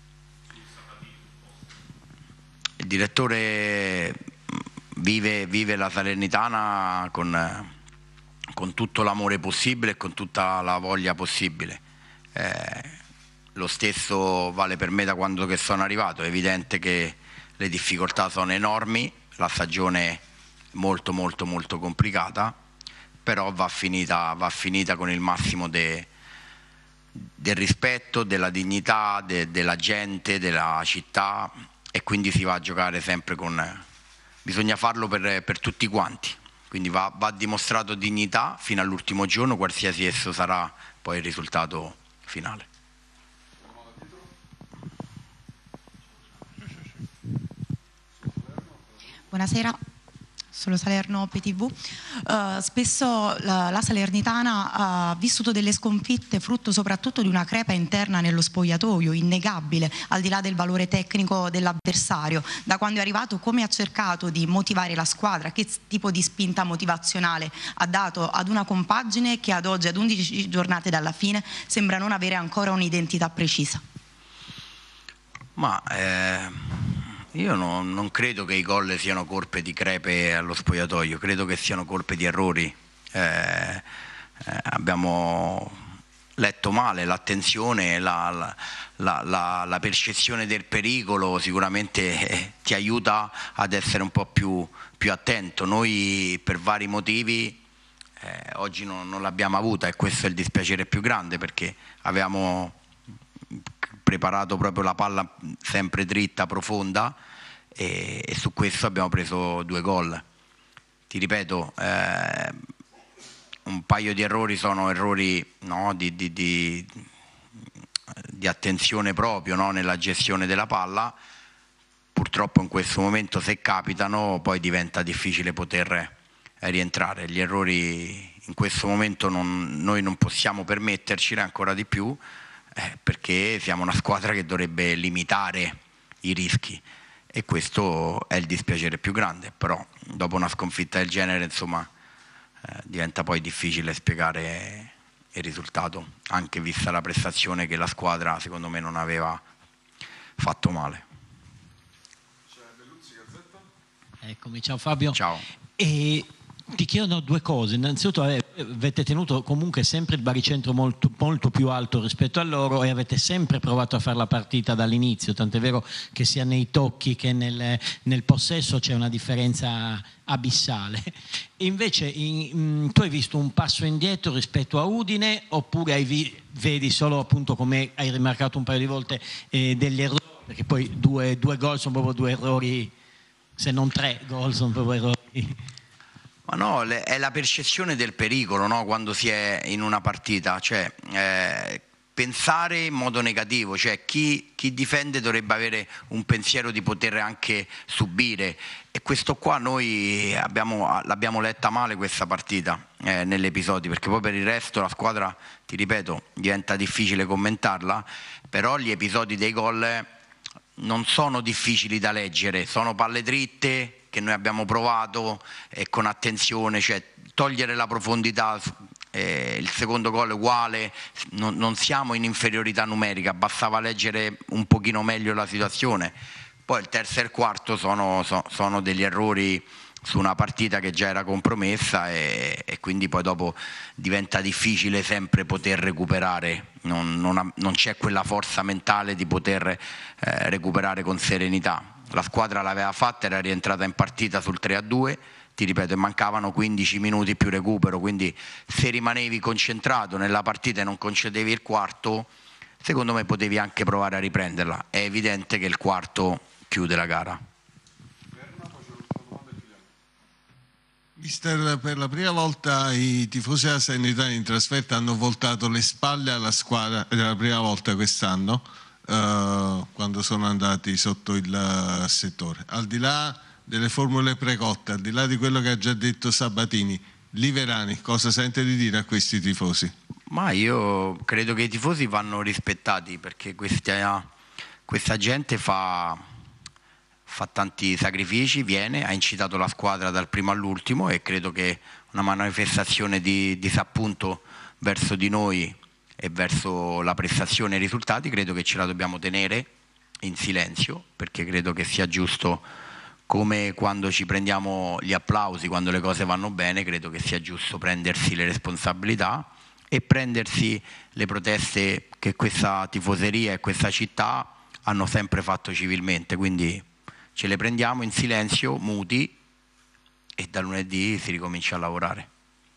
Il direttore vive, vive la Salernitana con, con tutto l'amore possibile e con tutta la voglia possibile. Eh, lo stesso vale per me da quando che sono arrivato. È evidente che le difficoltà sono enormi, la stagione è molto molto molto complicata, però va finita, va finita con il massimo de, del rispetto, della dignità, de, della gente, della città, e quindi si va a giocare sempre con... bisogna farlo per, per tutti quanti, quindi va, va dimostrato dignità fino all'ultimo giorno, qualsiasi esso sarà poi il risultato finale. Buonasera. Sullo Salerno P T V, uh, spesso la, la Salernitana ha vissuto delle sconfitte frutto soprattutto di una crepa interna nello spogliatoio, innegabile, al di là del valore tecnico dell'avversario. Da quando è arrivato, come ha cercato di motivare la squadra? Che tipo di spinta motivazionale ha dato ad una compagine che ad oggi, ad undici giornate dalla fine, sembra non avere ancora un'identità precisa? Ma... Eh... Io no, non credo che i gol siano colpe di crepe allo spogliatoio, credo che siano colpe di errori. Eh, eh, abbiamo letto male, l'attenzione, la, la, la, la percezione del pericolo sicuramente eh, ti aiuta ad essere un po' più, più attento. Noi per vari motivi eh, oggi non, non l'abbiamo avuta, e questo è il dispiacere più grande, perché avevamo preparato proprio la palla sempre dritta, profonda, e, e su questo abbiamo preso due gol. Ti ripeto, eh, un paio di errori sono errori, no, di, di, di, di attenzione proprio, no, nella gestione della palla. Purtroppo in questo momento, se capitano, poi diventa difficile poter rientrare. Gli errori in questo momento non, noi non possiamo permettercene ancora di più, Eh, perché siamo una squadra che dovrebbe limitare i rischi, e questo è il dispiacere più grande. Però dopo una sconfitta del genere, insomma, eh, diventa poi difficile spiegare il risultato, anche vista la prestazione che la squadra secondo me non aveva fatto male. Eccomi, ciao Fabio. Ciao. E ti chiedo due cose. Innanzitutto avete tenuto comunque sempre il baricentro molto, molto più alto rispetto a loro, e avete sempre provato a fare la partita dall'inizio, tant'è vero che sia nei tocchi che nel, nel possesso c'è una differenza abissale. E invece in, tu hai visto un passo indietro rispetto a Udine, oppure hai vi, vedi solo, appunto, come hai rimarcato un paio di volte, eh, degli errori perché poi due, due gol sono proprio due errori, se non tre gol sono proprio errori. Ma no, le, è la percezione del pericolo, no? Quando si è in una partita, cioè eh, pensare in modo negativo, cioè chi, chi difende dovrebbe avere un pensiero di poter anche subire, e questo qua noi abbiamo, l'abbiamo letta male questa partita eh, nell'episodio, perché poi per il resto la squadra, ti ripeto, diventa difficile commentarla, però gli episodi dei gol non sono difficili da leggere, sono palle dritte che noi abbiamo provato e con attenzione, cioè togliere la profondità. Eh, il secondo gol è uguale, non, non siamo in inferiorità numerica, bastava leggere un pochino meglio la situazione. Poi il terzo e il quarto sono, so, sono degli errori su una partita che già era compromessa, e, e quindi poi dopo diventa difficile sempre poter recuperare, non, non, non c'è quella forza mentale di poter eh, recuperare con serenità. La squadra l'aveva fatta, era rientrata in partita sul tre a due, ti ripeto, e mancavano quindici minuti più recupero, quindi se rimanevi concentrato nella partita e non concedevi il quarto, secondo me potevi anche provare a riprenderla. È evidente che il quarto chiude la gara. Mister, per la prima volta i tifosi della Salernitana in trasferta hanno voltato le spalle alla squadra, è la prima volta quest'anno, Uh, quando sono andati sotto il uh, settore. Al di là delle formule precotte, al di là di quello che ha già detto Sabatini, Liverani cosa sente di dire a questi tifosi? Ma io credo che i tifosi vanno rispettati, perché questa, questa gente fa, fa tanti sacrifici, viene, ha incitato la squadra dal primo all'ultimo, e credo che una manifestazione di disappunto verso di noi e verso la prestazione e i risultati credo che ce la dobbiamo tenere in silenzio, perché credo che sia giusto, come quando ci prendiamo gli applausi quando le cose vanno bene, credo che sia giusto prendersi le responsabilità e prendersi le proteste che questa tifoseria e questa città hanno sempre fatto civilmente, quindi ce le prendiamo in silenzio, muti, e da lunedì si ricomincia a lavorare.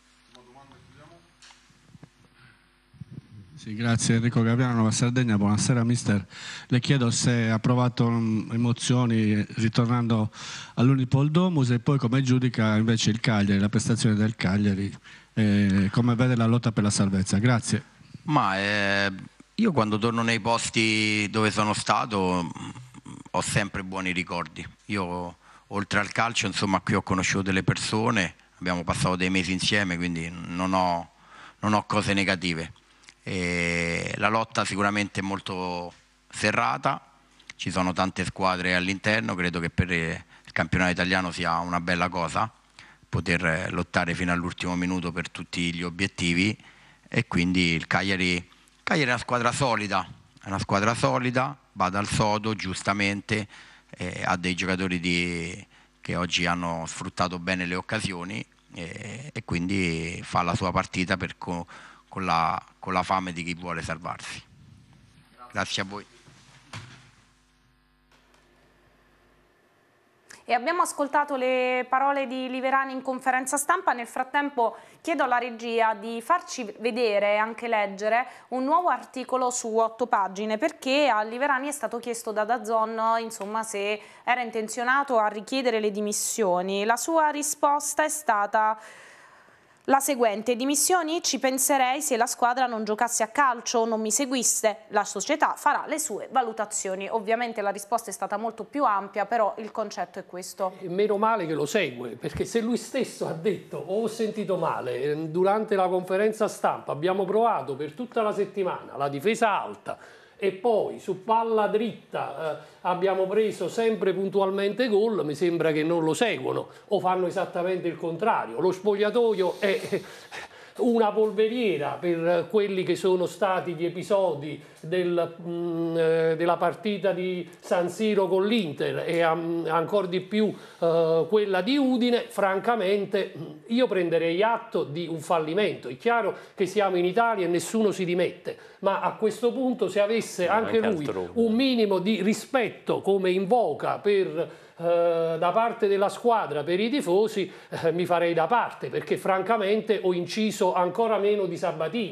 Sì, grazie, Enrico Gaviano, Nuova Sardegna. Buonasera mister, le chiedo se ha provato emozioni ritornando all'Unipol Domus, e poi come giudica invece il Cagliari, la prestazione del Cagliari, e come vede la lotta per la salvezza. Grazie. Ma eh, io quando torno nei posti dove sono stato ho sempre buoni ricordi. Io oltre al calcio, insomma, qui ho conosciuto delle persone, abbiamo passato dei mesi insieme, quindi non ho, non ho cose negative. E la lotta sicuramente è molto serrata, ci sono tante squadre all'interno, credo che per il campionato italiano sia una bella cosa poter lottare fino all'ultimo minuto per tutti gli obiettivi, e quindi il Cagliari, Cagliari è una squadra solida, è una squadra solida, va dal sodo giustamente, eh, ha dei giocatori di, che oggi hanno sfruttato bene le occasioni, eh, e quindi fa la sua partita per co Con la, con la fame di chi vuole salvarsi. Grazie a voi. E abbiamo ascoltato le parole di Liverani in conferenza stampa. Nel frattempo chiedo alla regia di farci vedere e anche leggere un nuovo articolo su otto pagine, perché a Liverani è stato chiesto da DAZN, insomma, se era intenzionato a richiedere le dimissioni. La sua risposta è stata la seguente: dimissioni ci penserei se la squadra non giocasse a calcio o non mi seguisse, la società farà le sue valutazioni. Ovviamente la risposta è stata molto più ampia, però il concetto è questo. E meno male che lo segue, perché se lui stesso ha detto, o ho sentito male, durante la conferenza stampa abbiamo provato per tutta la settimana la difesa alta, e poi su palla dritta eh, abbiamo preso sempre puntualmente gol, mi sembra che non lo seguono o fanno esattamente il contrario. Lo spogliatoio è una polveriera per quelli che sono stati gli episodi del, mh, eh, della partita di San Siro con l'Inter e um, ancora di più eh, quella di Udine. Francamente io prenderei atto di un fallimento. È chiaro che siamo in Italia e nessuno si dimette, ma a questo punto, se avesse anche, anche lui altrove un minimo di rispetto come invoca per Uh, da parte della squadra per i tifosi, uh, mi farei da parte, perché francamente ho inciso ancora meno di Sabatini.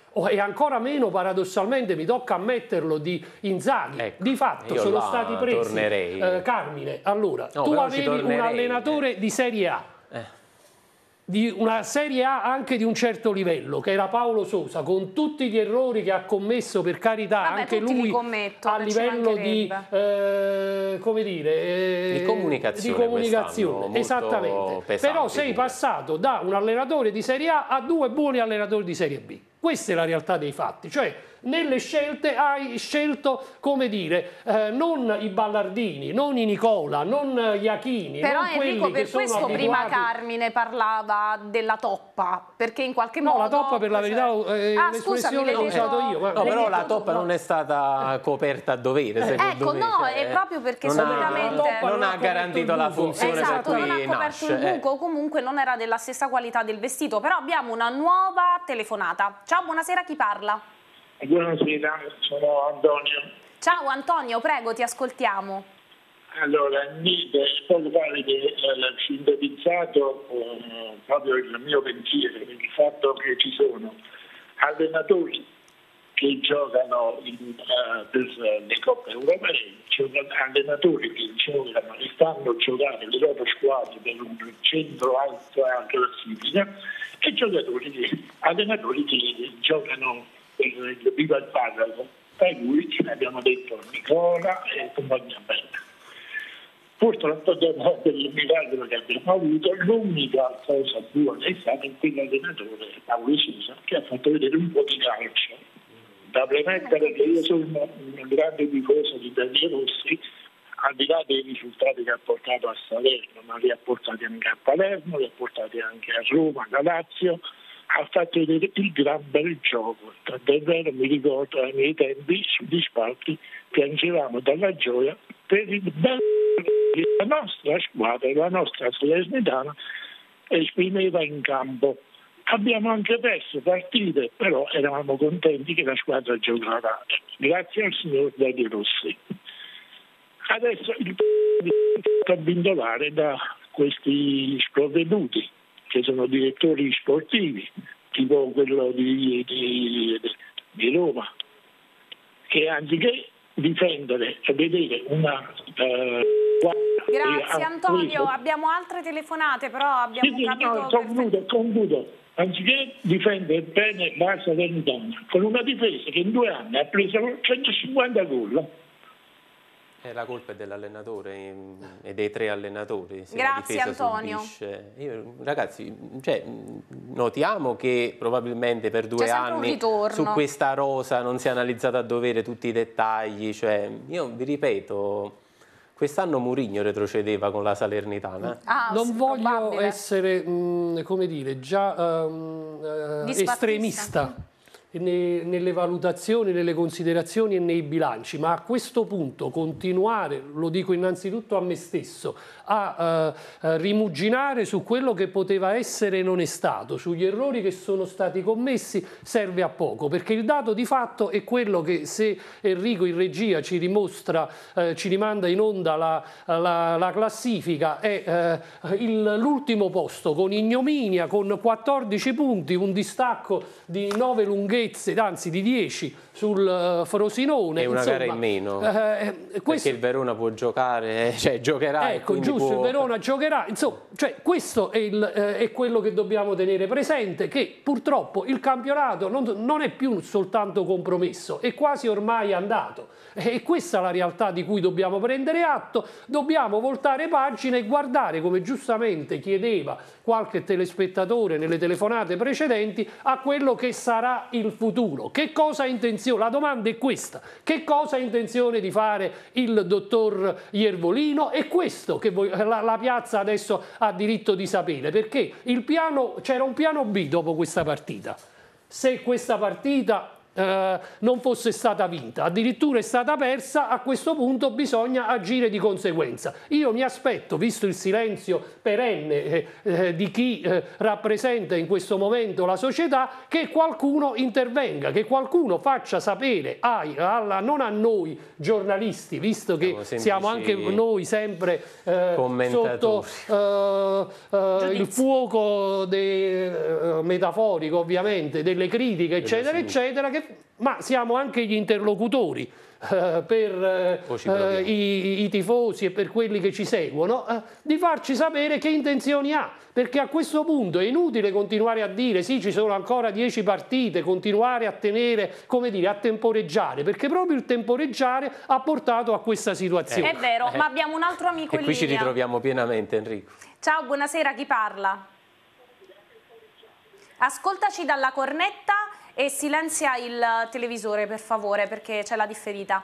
e ancora meno paradossalmente mi tocca ammetterlo di Inzaghi. Ecco, di fatto io sono là stati presi tornerei. eh, Carmine, allora No, tu però ci avevi un tornerei, allenatore di Serie A, Eh. di una Serie A anche di un certo livello, che era Paolo Sousa, con tutti gli errori che ha commesso, per carità. Vabbè, anche tutti lui li commetto, a non ci livello di mancherebbe. eh, come dire eh, Di comunicazione di comunicazione. quest'anno, molto Esattamente. pesante Però sei pure. passato da un allenatore di Serie A a due buoni allenatori di Serie B. Questa è la realtà dei fatti, cioè nelle scelte hai scelto, come dire, eh, non i Ballardini, non i Nicola, non gli Achini. Però non Enrico, quelli per che sono questo prima abituati... Carmine parlava della toppa, perché in qualche No, modo... la toppa per la verità eh, Ah, l'espressione l'ho scusami, usato io. No, guarda. però la toppa non è stata coperta a dovere, secondo Ecco, me. no, cioè, è proprio perché non ha- solitamente... non ha garantito la funzione Esatto, per non cui ha coperto nasce. il buco, comunque non era della stessa qualità del vestito, però abbiamo una nuova telefonata. Ciao, buonasera, chi parla? Buonasera, sono Antonio. Ciao Antonio, prego, ti ascoltiamo. Allora, niente, poco pare che eh, l'ha sintetizzato eh, proprio il mio pensiero, il fatto che ci sono allenatori che giocano in, uh, per le coppe europee, ci sono allenatori che giocano e stanno a giocare le loro squadre per un centro alta classifica e giocatori che, allenatori che giocano per il viva il parroco, tra cui ce ne abbiamo detto Nicola e compagnia bella. Purtroppo dopo del miracolo che abbiamo avuto, l'unica cosa buona è stato quell'allenatore Paolo Sousa che ha fatto vedere un po' di calcio. Da premettere che io sono un grande tifoso di Daniele Rossi, al di là dei risultati che ha portato a Salerno, ma li ha portati anche a Palermo, li ha portati anche a Roma, a Lazio, ha fatto vedere il gran bel gioco. Tant'è vero, mi ricordo ai miei tempi sugli spalti piangevamo dalla gioia per il bel che la nostra squadra, la nostra Salernitana esprimeva in campo. Abbiamo anche perso partite, però eravamo contenti che la squadra giocava. Grazie al signor Dani Rossi. Adesso il è abbindolare da questi sprovveduti che sono direttori sportivi, tipo quello di, di, di Roma, che anziché difendere e vedere una... Eh, Grazie Antonio, abbiamo altre telefonate, però abbiamo sì, capito... No, concludo, concludo. Anziché difendere bene la Salernitana, con una difesa che in due anni ha preso centocinquanta gol. È la colpa dell'allenatore e dei tre allenatori. Grazie Antonio. Io, ragazzi, cioè, notiamo che probabilmente per due anni su questa rosa non si è analizzato a dovere tutti i dettagli. Cioè, io vi ripeto, quest'anno Mourinho retrocedeva con la Salernitana. Ah, non voglio probabile. essere, mh, come dire, già um, uh, estremista nelle valutazioni, nelle considerazioni e nei bilanci, ma a questo punto continuare, lo dico innanzitutto a me stesso, a uh, rimuginare su quello che poteva essere e non è stato, sugli errori che sono stati commessi, serve a poco, perché il dato di fatto è quello che, se Enrico in regia ci dimostra, uh, ci rimanda in onda la, la, la classifica, è uh, l'ultimo posto con ignominia, con quattordici punti, un distacco di nove lunghezze, anzi di dieci sul uh, Frosinone. E una insomma, gara in meno, eh, questo... perché il Verona può giocare, cioè giocherà. Ecco, e giusto, può... il Verona giocherà, insomma, cioè, questo è, il, eh, è quello che dobbiamo tenere presente, che purtroppo il campionato non, non è più soltanto compromesso, è quasi ormai andato. E questa è la realtà di cui dobbiamo prendere atto, dobbiamo voltare pagina e guardare, come giustamente chiedeva qualche telespettatore nelle telefonate precedenti, a quello che sarà il futuro. Che cosa ha intenzione? La domanda è questa: che cosa ha intenzione di fare il dottor Iervolino? E questo che voi, la, la piazza adesso ha diritto di sapere, perché il piano, c'era un piano B dopo questa partita. Se questa partita eh, non fosse stata vinta, addirittura è stata persa. A questo punto bisogna agire di conseguenza. Io mi aspetto, visto il silenzio perenne eh, eh, di chi eh, rappresenta in questo momento la società, che qualcuno intervenga, che qualcuno faccia sapere ai, alla, non a noi giornalisti, visto che siamo, siamo anche noi sempre eh, sotto eh, eh, il fuoco de, eh, metaforico ovviamente delle critiche eccetera eccetera, che, ma siamo anche gli interlocutori eh, per eh, i, i tifosi e per quelli che ci seguono, eh, di farci sapere che intenzioni ha, perché a questo punto è inutile continuare a dire sì, ci sono ancora dieci partite, continuare a tenere, come dire, a temporeggiare, perché proprio il temporeggiare ha portato a questa situazione. È vero, eh. ma abbiamo un altro amico in linea. E qui ci ritroviamo pienamente, Enrico. Ciao, buonasera, chi parla? Ascoltaci dalla cornetta e silenzia il televisore, per favore, perché c'è la differita.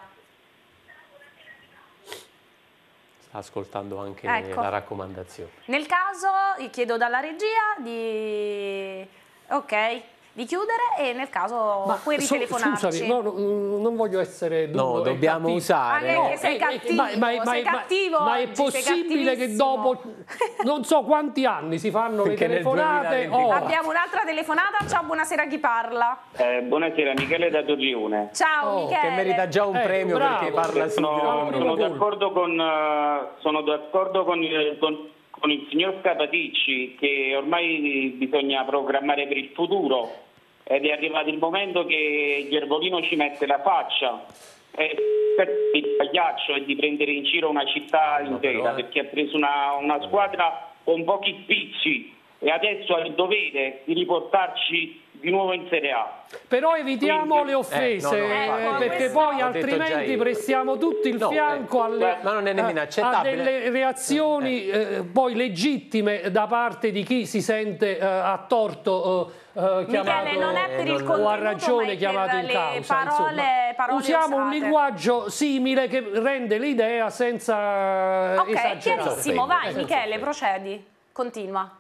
Sta ascoltando anche ecco. la raccomandazione. Nel caso, chiedo dalla regia di... ok. di chiudere e nel caso ma puoi ritelefonarci. So, scusami, no, no, non voglio essere duro. No, dobbiamo usare. Ah, no, sei cattivo, ma, ma, sei ma, cattivo ma è possibile che dopo non so quanti anni si fanno le Perché telefonate? Oh. Abbiamo un'altra telefonata. Ciao, buonasera, chi parla? Eh, buonasera, Michele da Torrione. Ciao, oh, Michele. Che merita già un eh, premio bravo, perché parla sono, sono d'accordo con, uh, sono d'accordo con, uh, con, con il signor Capaticci che ormai bisogna programmare per il futuro. Ed è arrivato il momento che Iervolino ci mette la faccia e il pagliaccio e di prendere in giro una città no, intera, però... perché ha preso una, una squadra con pochi spicci e adesso ha il dovere di riportarci di nuovo in Serie A. Però evitiamo Quindi, le offese, eh, no, no, perché poi altrimenti prestiamo tutti il no, fianco eh, alle, ma non è nemmeno a delle reazioni eh. Eh, poi legittime da parte di chi si sente eh, a torto eh, chiamato, Michele, non è per il o a ragione chiamato in causa. Parole, parole Usiamo usate. un linguaggio simile che rende l'idea senza okay, esagerare. Chiarissimo, vai eh, Michele, procedi, continua.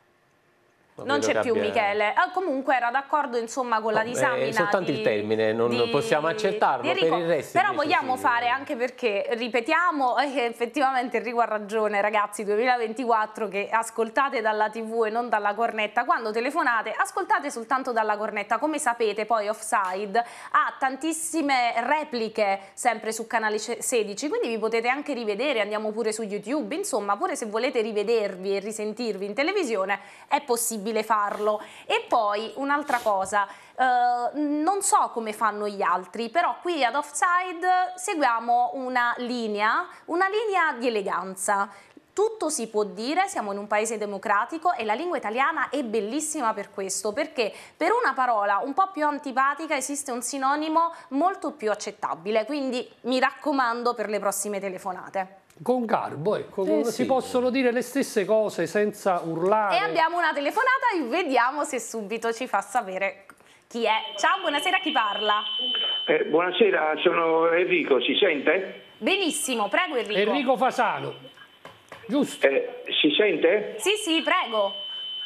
Non c'è più abbia... Michele, ah, comunque era d'accordo insomma con no, la disamina. È soltanto di, il termine, non di, possiamo accettarlo per il resto. Però vogliamo sì. fare anche perché, ripetiamo, eh, effettivamente Enrico ha ragione ragazzi, duemilaventiquattro che ascoltate dalla tivù e non dalla cornetta, quando telefonate ascoltate soltanto dalla cornetta, come sapete poi Offside ha tantissime repliche sempre su canale sedici, quindi vi potete anche rivedere, andiamo pure su YouTube, insomma pure se volete rivedervi e risentirvi in televisione è possibile farlo. E poi un'altra cosa, eh, non so come fanno gli altri, però qui ad Offside seguiamo una linea, una linea di eleganza. Tutto si può dire, siamo in un paese democratico e la lingua italiana è bellissima per questo, perché per una parola un po' più antipatica esiste un sinonimo molto più accettabile, quindi mi raccomando per le prossime telefonate. Con garbo, ecco, eh, si sì. possono dire le stesse cose senza urlare. E abbiamo una telefonata e vediamo se subito ci fa sapere chi è. Ciao, buonasera, chi parla? Eh, buonasera, sono Enrico, si sente? Benissimo, prego Enrico. Enrico Fasano, giusto? Eh, si sente? Sì, sì, prego.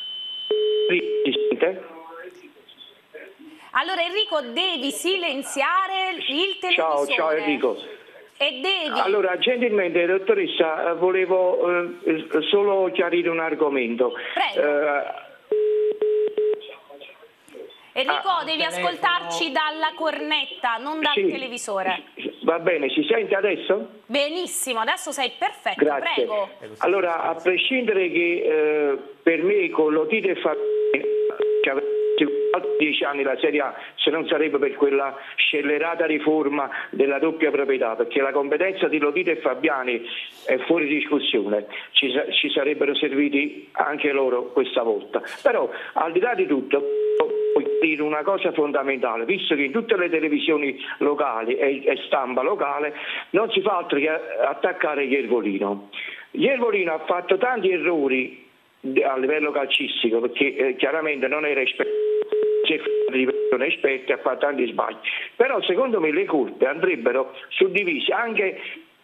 Si sente? Allora Enrico, devi silenziare il televisore. Ciao, ciao Enrico. E devi... Allora, gentilmente, dottoressa, volevo eh, solo chiarire un argomento. Prego. Eh, Enrico, ah, devi ascoltarci dalla cornetta, non dal sì, televisore. Va bene, si sente adesso? Benissimo, adesso sei perfetto, Grazie. prego. Allora, a prescindere che eh, per me con Lotito e Fabiani che avrebbe dieci anni la Serie A, se non sarebbe per quella scellerata riforma della doppia proprietà, perché la competenza di Lotito e Fabiani è fuori discussione, ci, ci sarebbero serviti anche loro questa volta. Però al di là di tutto voglio dire una cosa fondamentale, visto che in tutte le televisioni locali e, e stampa locale non si fa altro che attaccare Iervolino. Iervolino ha fatto tanti errori a livello calcistico, perché eh, chiaramente non era esperto, si è fatto di persone esperte, ha fatto tanti sbagli, però secondo me le colpe andrebbero suddivise anche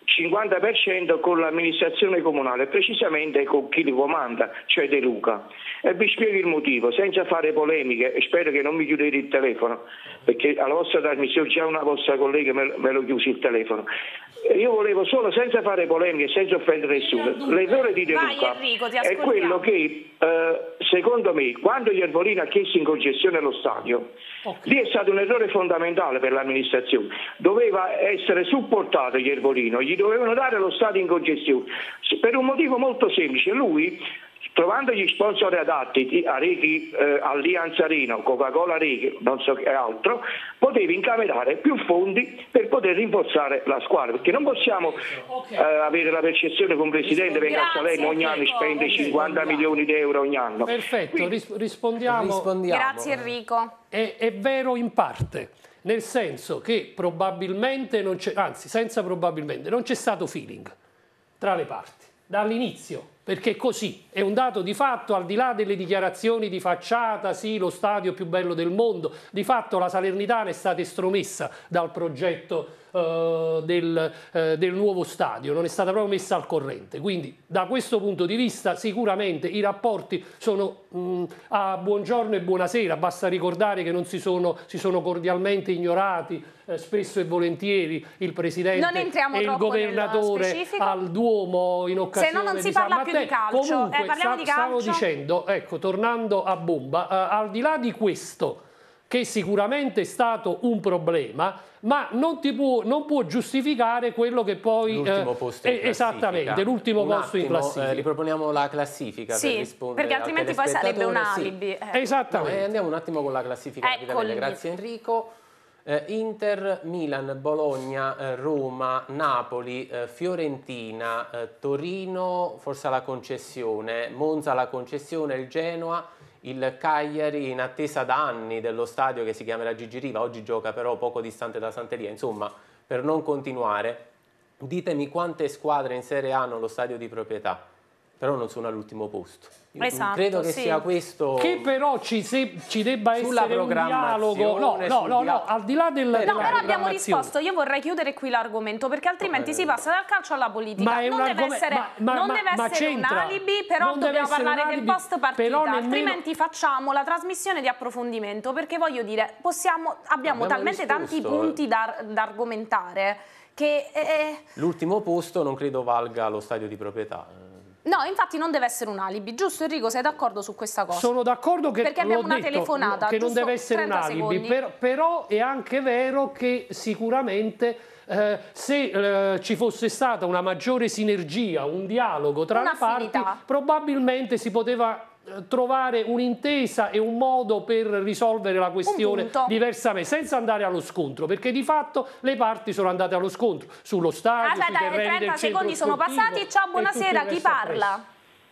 cinquanta per cento con l'amministrazione comunale, precisamente con chi li comanda, cioè De Luca. E vi spiego il motivo, senza fare polemiche, e spero che non mi chiudete il telefono, perché alla vostra trasmissione già una vostra collega me, me lo chiusi il telefono. Io volevo solo, senza fare polemiche, senza offendere nessuno, l'errore di De Luca è quello che, eh, secondo me, quando Iervolino ha chiesto in concessione lo stadio, okay. lì è stato un errore fondamentale per l'amministrazione. Doveva essere supportato Iervolino, gli dovevano dare lo stadio in concessione, per un motivo molto semplice. Lui, trovando gli sponsor adatti a Reghi, eh, Allianza Arena, Coca-Cola Reghi, non so che altro, poteva incamerare più fondi per poter rinforzare la squadra, perché non possiamo okay. eh, avere la percezione che un presidente venga a Salerno ogni anno e spende cinquanta milioni di euro ogni anno. Perfetto, Quindi, rispondiamo. rispondiamo. Grazie Enrico. È, è vero in parte, nel senso che probabilmente non c'è, anzi senza probabilmente, non c'è stato feeling tra le parti dall'inizio. Perché così, è un dato di fatto, al di là delle dichiarazioni di facciata, sì, lo stadio più bello del mondo, di fatto la Salernitana è stata estromessa dal progetto eh, del, eh, del nuovo stadio, non è stata proprio messa al corrente. Quindi da questo punto di vista sicuramente i rapporti sono mh, a buongiorno e buonasera, basta ricordare che non si sono, si sono cordialmente ignorati eh, spesso e volentieri il Presidente e il Governatore al Duomo in occasione Se no non si di parla San più di calcio. Comunque, eh, parliamo sta, di calcio. stavo dicendo, ecco, tornando a bomba, eh, al di là di questo, che sicuramente è stato un problema, ma non, ti può, non può giustificare quello che poi... L'ultimo posto in eh, Esattamente, l'ultimo un posto attimo, in classifica. Eh, riproponiamo la classifica sì, per rispondere perché altrimenti poi sarebbe un alibi. Sì. Eh. Esattamente. No, eh, andiamo un attimo con la classifica rapidamente. Grazie Enrico. Eh, Inter, Milan, Bologna, eh, Roma, Napoli, eh, Fiorentina, eh, Torino, forse alla concessione, Monza alla concessione, il Genoa, il Cagliari in attesa da anni dello stadio che si chiamerà Gigi Riva, oggi gioca però poco distante da Santeria. Insomma, per non continuare, ditemi quante squadre in Serie A hanno lo stadio di proprietà, però non sono all'ultimo posto. Io esatto, credo che sì. sia questo... Che però ci, se, ci debba essere un dialogo... No, no, no, no, al di là del... No, però abbiamo risposto. Io vorrei chiudere qui l'argomento, perché altrimenti eh. si passa dal calcio alla politica. Ma non deve essere, ma, ma, non ma, deve ma essere un alibi, però dobbiamo parlare alibi, del post partita, nemmeno... altrimenti facciamo la trasmissione di approfondimento, perché voglio dire, possiamo, abbiamo, abbiamo talmente risposto. tanti punti da, da argomentare che... Eh... L'ultimo posto non credo valga lo stadio di proprietà. No, infatti non deve essere un alibi, giusto Enrico? Sei d'accordo su questa cosa? Sono d'accordo che, perché abbiamo una detto, telefonata, che non deve essere un alibi, per, però è anche vero che sicuramente eh, se eh, ci fosse stata una maggiore sinergia, un dialogo tra le parti, probabilmente si poteva trovare un'intesa e un modo per risolvere la questione diversamente, senza andare allo scontro, perché di fatto le parti sono andate allo scontro sullo stadio, Aspetta, sui terreni trenta del secondi sono passati. Ciao, buonasera, chi parla?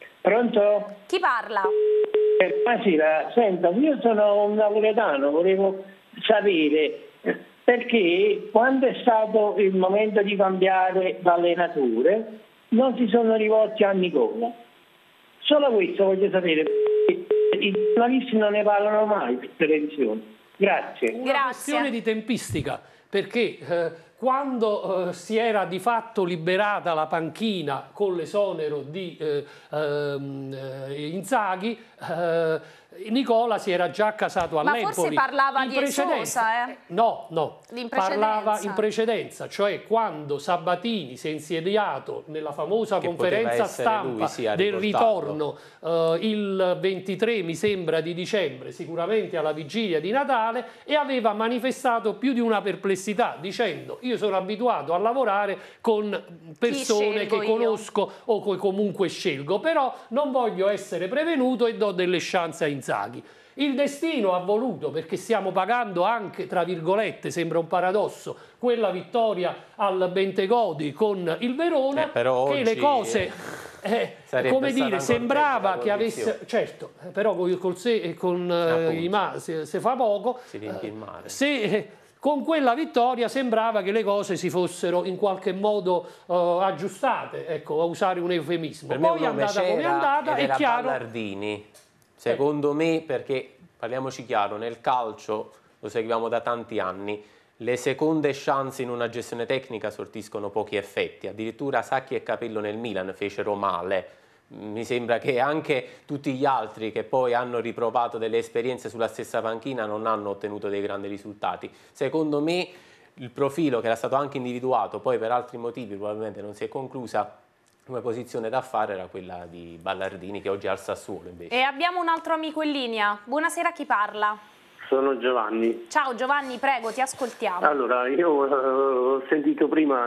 Pronto? Chi parla? Eh, buonasera, senta, io sono un napoletano, volevo sapere perché quando è stato il momento di cambiare l'allenatore non si sono rivolti a Nicola. Solo questo voglio sapere, i giornalisti non ne parlano mai per televisione. Grazie. Una questione di tempistica, perché eh, quando eh, si era di fatto liberata la panchina con l'esonero di eh, eh, Inzaghi, eh, Nicola si era già accasato all'Empoli. Ma forse parlava in di Esosa, eh? No, no, in parlava in precedenza, cioè quando Sabatini si è insediato nella famosa che conferenza stampa lui, sì, del ritorno eh, il ventitré, mi sembra, di dicembre, sicuramente alla vigilia di Natale, e aveva manifestato più di una perplessità, dicendo: io sono abituato a lavorare con persone che conosco io. o che comunque scelgo, però non voglio essere prevenuto e do delle chance a Inzaghi. Il destino ha voluto, perché stiamo pagando anche, tra virgolette, sembra un paradosso, quella vittoria al Bentegodi con il Verona, eh, però che oggi... le cose... Eh, come dire, sembrava che avesse... Certo, però col, col se, con eh, i ma se, se fa poco... Si riempie il mare. Se... Eh, con quella vittoria sembrava che le cose si fossero in qualche modo uh, aggiustate, ecco, a usare un eufemismo. Per Poi è andata come è andata, è chiaro... Ballardini, secondo eh. me, perché, parliamoci chiaro, nel calcio, lo seguiamo da tanti anni, le seconde chance in una gestione tecnica sortiscono pochi effetti, addirittura Sacchi e Capello nel Milan fecero male. Mi sembra che anche tutti gli altri che poi hanno riprovato delle esperienze sulla stessa panchina non hanno ottenuto dei grandi risultati. Secondo me il profilo che era stato anche individuato, poi per altri motivi probabilmente non si è conclusa, come posizione da fare era quella di Ballardini, che oggi è al Sassuolo invece. E abbiamo un altro amico in linea. Buonasera, chi parla? Sono Giovanni. Ciao Giovanni, prego, ti ascoltiamo. Allora, io eh, ho sentito prima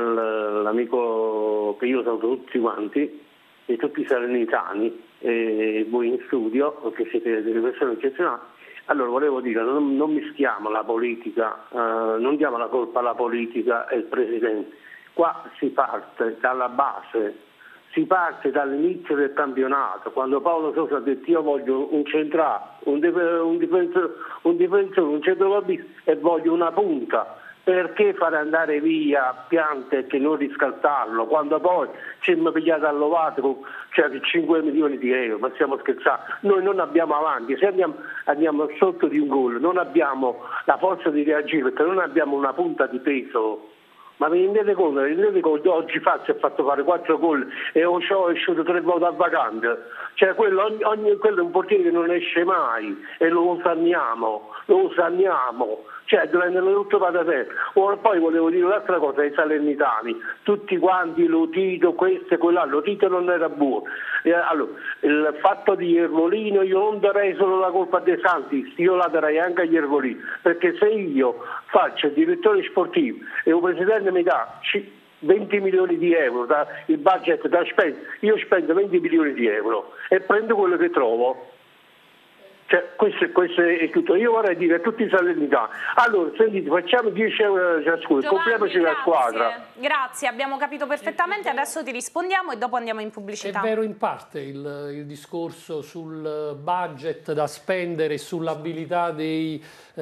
l'amico che io saluto tutti quanti, e tutti i salernitani, e voi in studio, che siete delle persone eccezionali. Allora, volevo dire, non, non mischiamo la politica, eh, non diamo la colpa alla politica e al Presidente. Qua si parte dalla base, si parte dall'inizio del campionato, quando Paolo Sosa ha detto io voglio un centrale, un, un difensore, un difensore, un centrocampista e voglio una punta. Perché fare andare via Piante che non riscattarlo, quando poi ci abbiamo pigliato all'Ovato con cioè, cinque milioni di euro, ma stiamo scherzando, noi non abbiamo avanti, se andiamo, andiamo sotto di un gol non abbiamo la forza di reagire perché non abbiamo una punta di peso. Ma vi rendete conto? Vi rendete conto? Oggi Fazio ha fatto fare quattro gol e Ochoa è uscito tre volte a vacante. Cioè quello, ogni, ogni, quello è un portiere che non esce mai e lo usanniamo, lo usanniamo. Cioè diventano tutto patatè. Ora poi volevo dire un'altra cosa ai salernitani, tutti quanti lo Tito, questo e quell'altro, Tito non era buono. Eh, allora, il fatto di Iervolino io non darei solo la colpa dei Santi, io la darei anche agli Iervolini, perché se io faccio il direttore sportivo e un presidente mi dà venti milioni di euro, da, il budget da spendere, io spendo venti milioni di euro e prendo quello che trovo. Cioè, questo, questo è tutto. Io vorrei dire a tutti i salernitani, allora sentite, facciamo dieci euro ciascuno, compriamoci la squadra. Grazie, abbiamo capito perfettamente, adesso ti rispondiamo e dopo andiamo in pubblicità. È vero in parte il, il discorso sul budget da spendere e sull'abilità dei,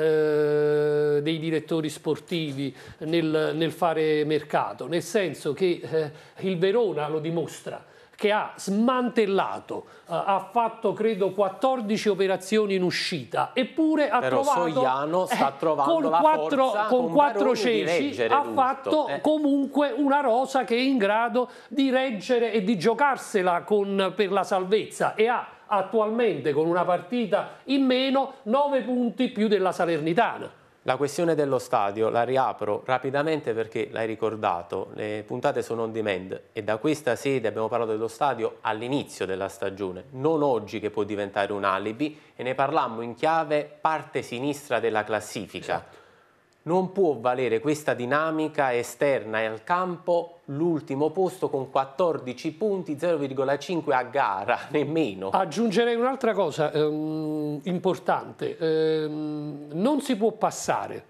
eh, dei direttori sportivi nel, nel fare mercato, nel senso che eh, il Verona lo dimostra, che ha smantellato, uh, ha fatto credo quattordici operazioni in uscita, eppure ha Però trovato Sogliano sta eh, trovando con la quattro, forza con con quattro Baroni ceci ha tutto, fatto eh. comunque una rosa che è in grado di reggere e di giocarsela con, per la salvezza, e ha attualmente con una partita in meno nove punti più della Salernitana. La questione dello stadio la riapro rapidamente perché l'hai ricordato, le puntate sono on demand e da questa sede abbiamo parlato dello stadio all'inizio della stagione, non oggi che può diventare un alibi, e ne parlammo in chiave parte sinistra della classifica. Esatto. Non può valere questa dinamica esterna e al campo l'ultimo posto con quattordici punti, zero virgola cinque a gara, nemmeno. Aggiungerei un'altra cosa ehm, importante, ehm, non si può passare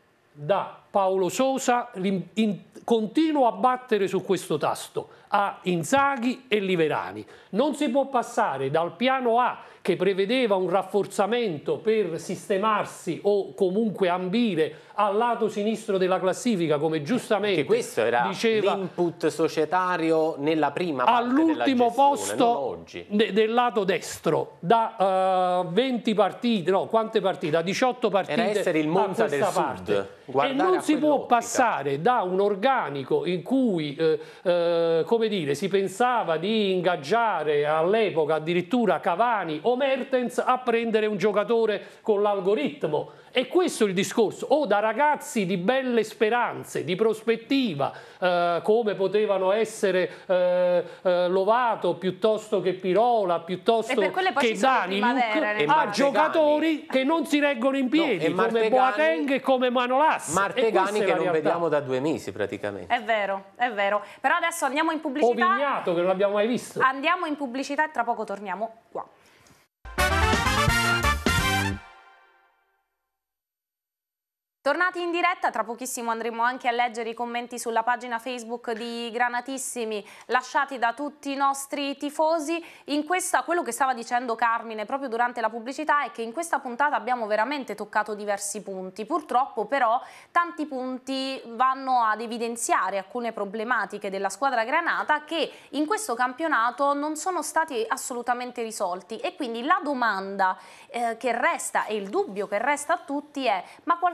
da Paolo Sosa, in, in, continuo a battere su questo tasto, a Inzaghi e Liverani. Non si può passare dal piano A, che prevedeva un rafforzamento per sistemarsi o comunque ambire al lato sinistro della classifica, come giustamente che questo era diceva l'input societario nella prima parte all'ultimo posto de del lato destro da uh, venti partite, no, quante partite? Da diciotto partite era essere il Monza del parte. Sud. E non si può passare da un organico in cui eh, eh, come dire, si pensava di ingaggiare all'epoca addirittura Cavani o Mertens a prendere un giocatore con l'algoritmo. E questo è il discorso, o da ragazzi di belle speranze, di prospettiva, eh, come potevano essere eh, eh, Lovato piuttosto che Pirola, piuttosto che Daniluk, a giocatori che non si reggono in piedi, no, come Boateng e come Manolas. Martegani che non vediamo da due mesi praticamente. È vero, è vero. Però adesso andiamo in pubblicità. O Vignato che non l'abbiamo mai visto. Andiamo in pubblicità e tra poco torniamo qua. Tornati in diretta, tra pochissimo andremo anche a leggere i commenti sulla pagina Facebook di Granatissimi lasciati da tutti i nostri tifosi. In questa, quello che stava dicendo Carmine proprio durante la pubblicità è che in questa puntata abbiamo veramente toccato diversi punti. Purtroppo però tanti punti vanno ad evidenziare alcune problematiche della squadra granata che in questo campionato non sono stati assolutamente risolti, e quindi la domanda eh, che resta e il dubbio che resta a tutti è: ma qualcuno si è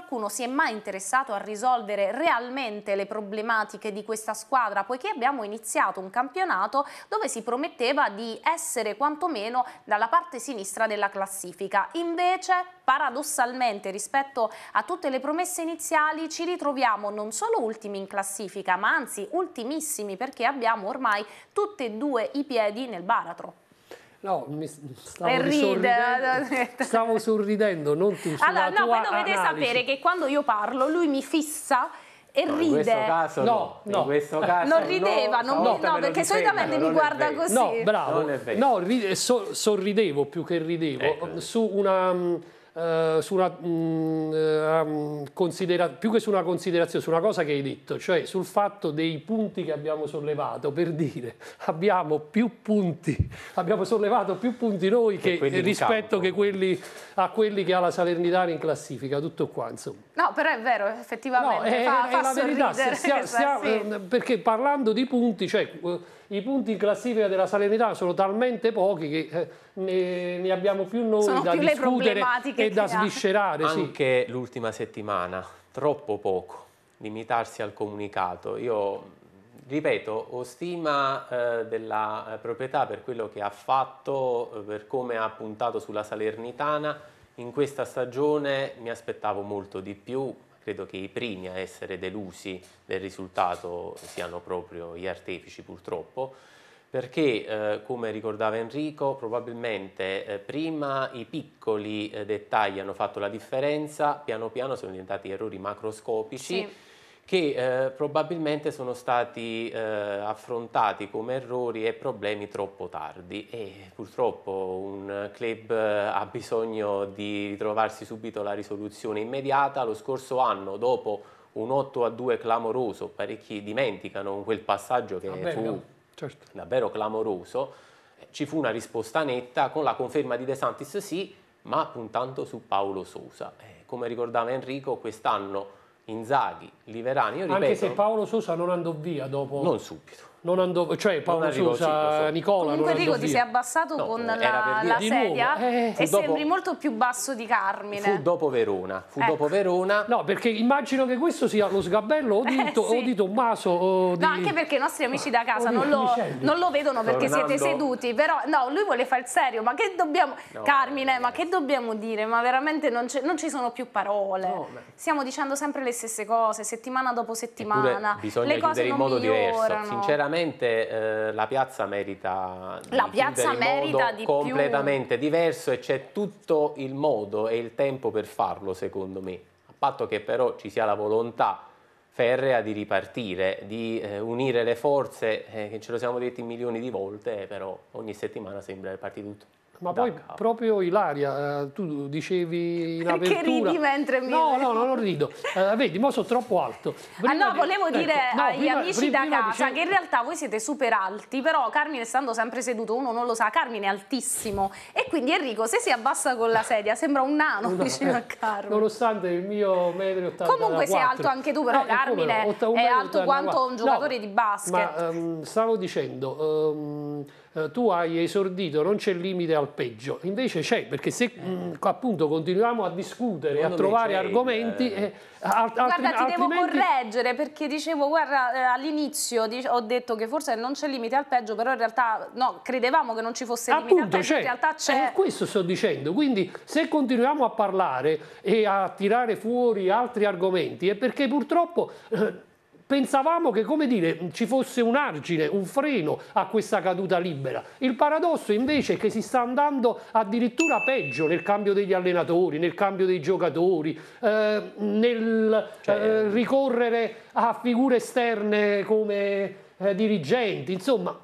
è mai interessato a risolvere realmente le problematiche di questa squadra, poiché abbiamo iniziato un campionato dove si prometteva di essere quantomeno dalla parte sinistra della classifica. Invece, paradossalmente, rispetto a tutte le promesse iniziali, ci ritroviamo non solo ultimi in classifica, ma anzi ultimissimi, perché abbiamo ormai tutti e due i piedi nel baratro. No, mi stavo, E ride. sorridendo, stavo sorridendo, non tu, sulla Allora, no, tua voi dovete analisi. sapere che quando io parlo lui mi fissa e No, ride. in questo caso no, no. in questo caso Non rideva, no, non mi- stavolta no, me lo perché difendo, solitamente mi non è guarda vero. così. No, bravo. Non è vero. No, ride- so- sorridevo più che ridevo Ecco. su una, mh, eh, su una mh, eh, um, considera- più che su una considerazione, su una cosa che hai detto, cioè sul fatto dei punti che abbiamo sollevato, per dire abbiamo più punti, abbiamo sollevato più punti noi che, quelli in rispetto campo. che quelli, a quelli che ha la Salernitana in classifica, tutto qua insomma. No, però è vero, No, effettivamente è, fa, è fa la verità, sorridere. stia- stia- Sì. eh, perché parlando di punti, cioè, eh, i punti in classifica della Salernitana sono talmente pochi che eh, ne, ne abbiamo più noi Sono da più le discutere problematiche e da che ha. sviscerare. Sì. Anche l'ultima settimana, troppo poco, limitarsi al comunicato. Io, ripeto, ho stima eh, della eh, proprietà per quello che ha fatto, eh, per come ha puntato sulla Salernitana. In questa stagione mi aspettavo molto di più, credo che i primi a essere delusi del risultato siano proprio gli artefici purtroppo, perché eh, come ricordava Enrico probabilmente eh, prima i piccoli eh, dettagli hanno fatto la differenza, piano piano sono diventati errori macroscopici. Sì. che eh, probabilmente sono stati eh, affrontati come errori e problemi troppo tardi e purtroppo un club eh, ha bisogno di ritrovarsi subito la risoluzione immediata. Lo scorso anno, dopo un otto a due clamoroso, parecchi dimenticano quel passaggio che Vabbè, fu no, certo. davvero clamoroso, eh, ci fu una risposta netta con la conferma di De Santis sì, ma puntando su Paulo Sousa. Eh, come ricordava Enrico, quest'anno Inzaghi, Liverani, io ripeto, Anche se Paolo Sosa non andò via dopo. non subito. Non andò, cioè Paolo arrivò, sì, lo Sosa, so. Nicola Comunque non andò Enrico ti via. sei abbassato No, con era la, per dire- la Di nuovo, sedia eh, e fu dopo- sembri molto più basso di Carmine. Fu dopo Verona, fu Ecco. dopo Verona. No, perché immagino che questo sia lo sgabello o di, Eh, to- sì. o di Tommaso o di... No, anche perché i nostri amici da casa o di non lo, Micheli. non lo vedono perché Tornando- siete seduti, però no, lui vuole fare il serio, ma che dobbiamo... No, Carmine, ma che dobbiamo dire? Ma veramente non, c'è- non ci sono più parole. No, beh. Stiamo dicendo sempre le stesse cose, settimana dopo Eppure settimana. bisogna le cose chiudere in non modo migliorano. diverso. Sinceramente eh, la piazza merita di La piazza chiudere in merita modo di più. completamente diverso e c'è tutto il modo e il tempo per farlo, secondo me. A patto che però ci sia la volontà ferrea di ripartire, di eh, unire le forze, eh, che ce lo siamo detti milioni di volte, eh, però ogni settimana sembra ripartire tutto. Ma da poi capo. proprio Ilaria, eh, tu dicevi in Perché apertura... ridi mentre mi... No, no, no, non rido. Eh, vedi, mo sono troppo alto. Ah Prima no, di- volevo ecco, dire no, agli prima- amici prima- da prima casa dicevo- che in realtà voi siete super alti, però Carmine stando sempre seduto, uno non lo sa, Carmine è altissimo e quindi Enrico se si abbassa con la sedia sembra un nano No, vicino eh, a Carmine. Nonostante il mio metro e ottantaquattro. Comunque sei alto anche tu, però Eh, come Carmine no, otta- un è metro e alto quanto ottantaquattro. un giocatore No, di basket. Ma ehm, stavo dicendo, ehm, eh, tu hai esordito, non c'è limite al peggio, invece c'è, perché se mh, appunto continuiamo a discutere, Secondo a me trovare c'è, argomenti, eh. eh, al- Guarda, altri- ti devo altrimenti... correggere perché dicevo, guarda, eh, all'inizio dic- ho detto che forse non c'è limite al peggio, però in realtà no, credevamo che non ci fosse limite al Appunto, peggio, in c'è. realtà c'è. Eh, questo sto dicendo, quindi se continuiamo a parlare e a tirare fuori altri argomenti è perché purtroppo eh, pensavamo che, come dire, ci fosse un argine, un freno a questa caduta libera. Il paradosso invece è che si sta andando addirittura peggio nel cambio degli allenatori, nel cambio dei giocatori, eh, nel eh, ricorrere a figure esterne come eh, dirigenti, insomma.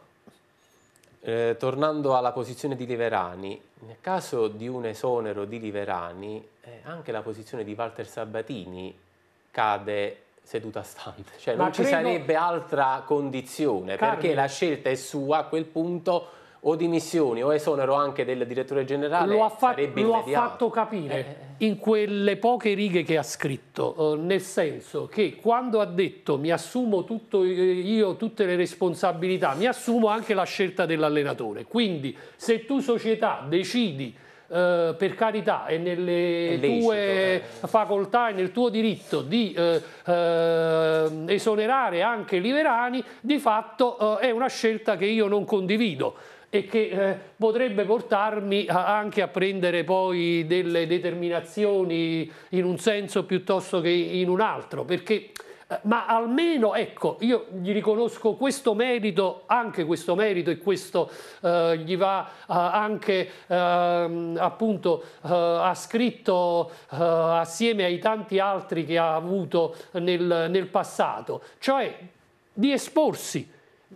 Eh, tornando alla posizione di Liverani, nel caso di un esonero di Liverani, eh, anche la posizione di Walter Sabatini cade seduta stante, cioè Ma non ci credo- sarebbe altra condizione, Carmine. perché la scelta è sua a quel punto, o dimissioni o esonero anche del direttore generale, Lo ha, fa- sarebbe lo ha immediato. fatto capire in quelle poche righe che ha scritto, eh, nel senso che quando ha detto mi assumo tutto io tutte le responsabilità, mi assumo anche la scelta dell'allenatore. Quindi se tu società decidi eh, per carità è nelle lecito, tue eh. facoltà e nel tuo diritto di eh, eh, esonerare anche Liverani, di fatto eh, è una scelta che io non condivido e che eh, potrebbe portarmi a, anche a prendere poi delle determinazioni in un senso piuttosto che in un altro, perché ma almeno, ecco, io gli riconosco questo merito, anche questo merito, e questo eh, gli va eh, anche eh, appunto eh, ascritto eh, assieme ai tanti altri che ha avuto nel, nel passato, cioè di esporsi.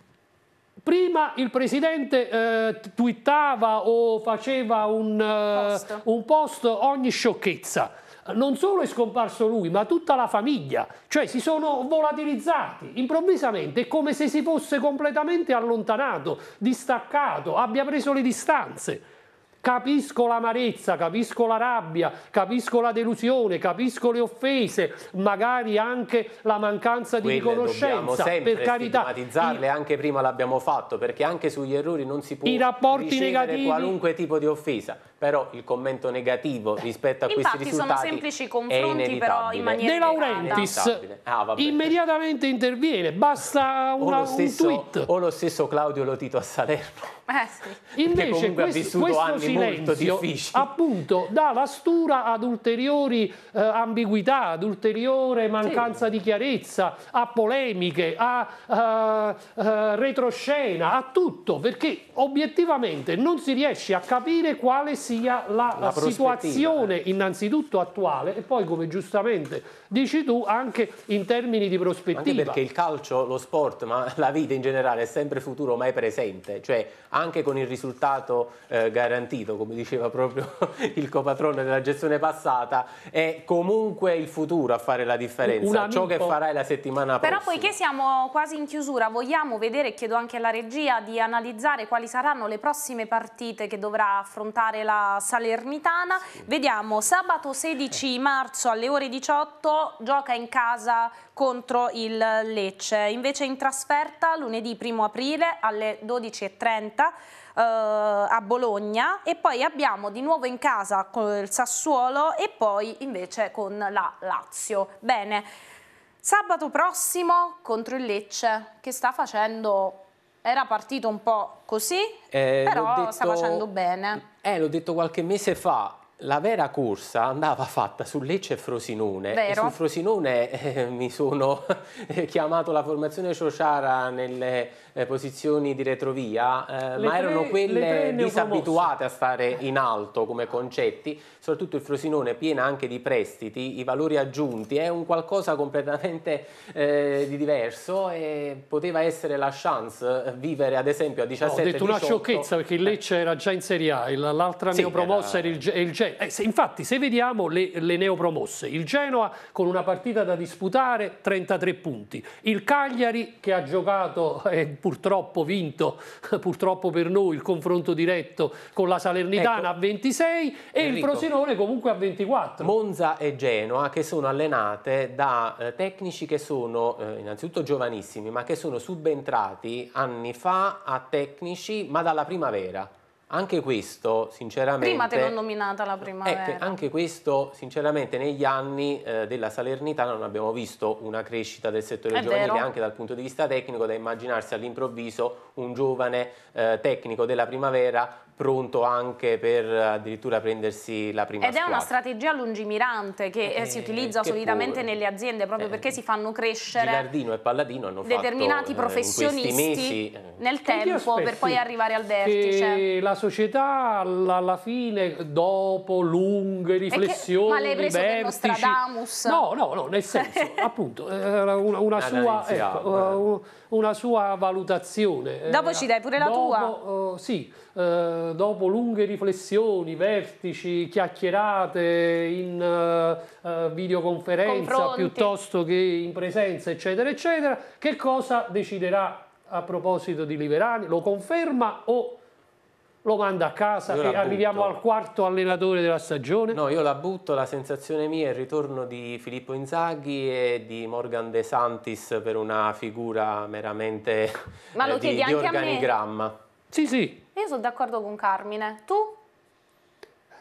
Prima il Presidente eh, twittava o faceva un, post. Uh, un post ogni sciocchezza. Non solo è scomparso lui, ma tutta la famiglia, cioè si sono volatilizzati improvvisamente, è come se si fosse completamente allontanato, distaccato, abbia preso le distanze. Capisco l'amarezza, capisco la rabbia, capisco la delusione, capisco le offese, magari anche la mancanza di Quelle riconoscenza, dobbiamo sempre per carità. stigmatizzarle, I, anche prima l'abbiamo fatto, perché anche sugli errori non si può i rapporti ricevere negativi, qualunque tipo di offesa, però il commento negativo rispetto a Infatti questi risultati sono semplici confronti, però in maniera De Laurentiis ah, immediatamente interviene, basta una, o stesso, un tweet. O lo stesso Claudio Lotito a Salerno. Eh, sì. Invece questo, questo silenzio appunto dà la stura ad ulteriori eh, ambiguità, ad ulteriore mancanza sì. di chiarezza, a polemiche, a uh, uh, retroscena, a tutto, perché obiettivamente non si riesce a capire quale sia la, la situazione eh. innanzitutto attuale e poi, come giustamente dici tu, anche in termini di prospettiva. Anche perché il calcio, lo sport, ma la vita in generale è sempre futuro, mai presente, cioè anche con il risultato eh, garantito, come diceva proprio il copatrono della gestione passata, è comunque il futuro a fare la differenza, ciò che farai la settimana Però prossima. poiché siamo quasi in chiusura, vogliamo vedere, chiedo anche alla regia di analizzare quali saranno le prossime partite che dovrà affrontare la Salernitana. Sì. Vediamo, sabato sedici marzo alle ore diciotto gioca in casa contro il Lecce, invece in trasferta lunedì primo aprile alle dodici e trenta eh, a Bologna, e poi abbiamo di nuovo in casa con il Sassuolo e poi invece con la Lazio. Bene, sabato prossimo contro il Lecce, che sta facendo, era partito un po' così, eh, però detto, sta facendo bene. Eh, l'ho detto qualche mese fa. La vera corsa andava fatta su Lecce e Frosinone. Vero. E sul Frosinone eh, mi sono chiamato la formazione Ciociara nelle eh, posizioni di retrovia, eh, ma erano tre, quelle disabituate a stare in alto come concetti. Soprattutto il Frosinone, piena anche di prestiti, i valori aggiunti, è un qualcosa completamente eh, di diverso e poteva essere la chance vivere ad esempio a diciassette diciotto. No, ho detto una sciocchezza perché il Lecce era già in Serie A, l'altra sì, neopromossa era, era il, il Genoa. Eh, se, infatti se vediamo le, le neopromosse, il Genoa con una partita da disputare trentatré punti, il Cagliari che ha giocato e eh, purtroppo vinto, purtroppo per noi, il confronto diretto con la Salernitana, ecco, a ventisei e Enrico, il Frosinone comunque a ventiquattro. Monza e Genoa che sono allenate da eh, tecnici che sono eh, innanzitutto giovanissimi, ma che sono subentrati anni fa a tecnici ma dalla primavera. Anche questo, sinceramente... Prima te l'ho nominata la primavera. Ecco, anche questo, sinceramente, negli anni eh, della Salernitana non abbiamo visto una crescita del settore È giovanile, vero. anche dal punto di vista tecnico, da immaginarsi all'improvviso un giovane eh, tecnico della primavera pronto anche per addirittura prendersi la prima Ed è squadra. una strategia lungimirante che eh, si utilizza che solitamente pure. nelle aziende proprio Eh, perché si fanno crescere Gilardino e Palladino hanno determinati fatto, professionisti eh, in questi mesi, eh, nel tempo per poi arrivare al vertice. Che la società alla, alla fine, dopo lunghe riflessioni, che, ma l'hai preso vertici, per Nostradamus? No, no, no, nel senso, appunto, era una, una, sua, ecco, una sua valutazione. Dopo ci dai pure la dopo, tua? Uh, sì, uh, dopo lunghe riflessioni, vertici, chiacchierate in uh, uh, videoconferenza Confronti. piuttosto che in presenza, eccetera, eccetera, che cosa deciderà a proposito di Liverani? Lo conferma o lo manda a casa Io e la arriviamo butto. al quarto allenatore della stagione? No, io la butto, la sensazione mia è il ritorno di Filippo Inzaghi e di Morgan De Santis per una figura meramente Ma lo eh, di, chiedi di anche a me? organigramma. Sì, sì. Io sono d'accordo con Carmine, tu?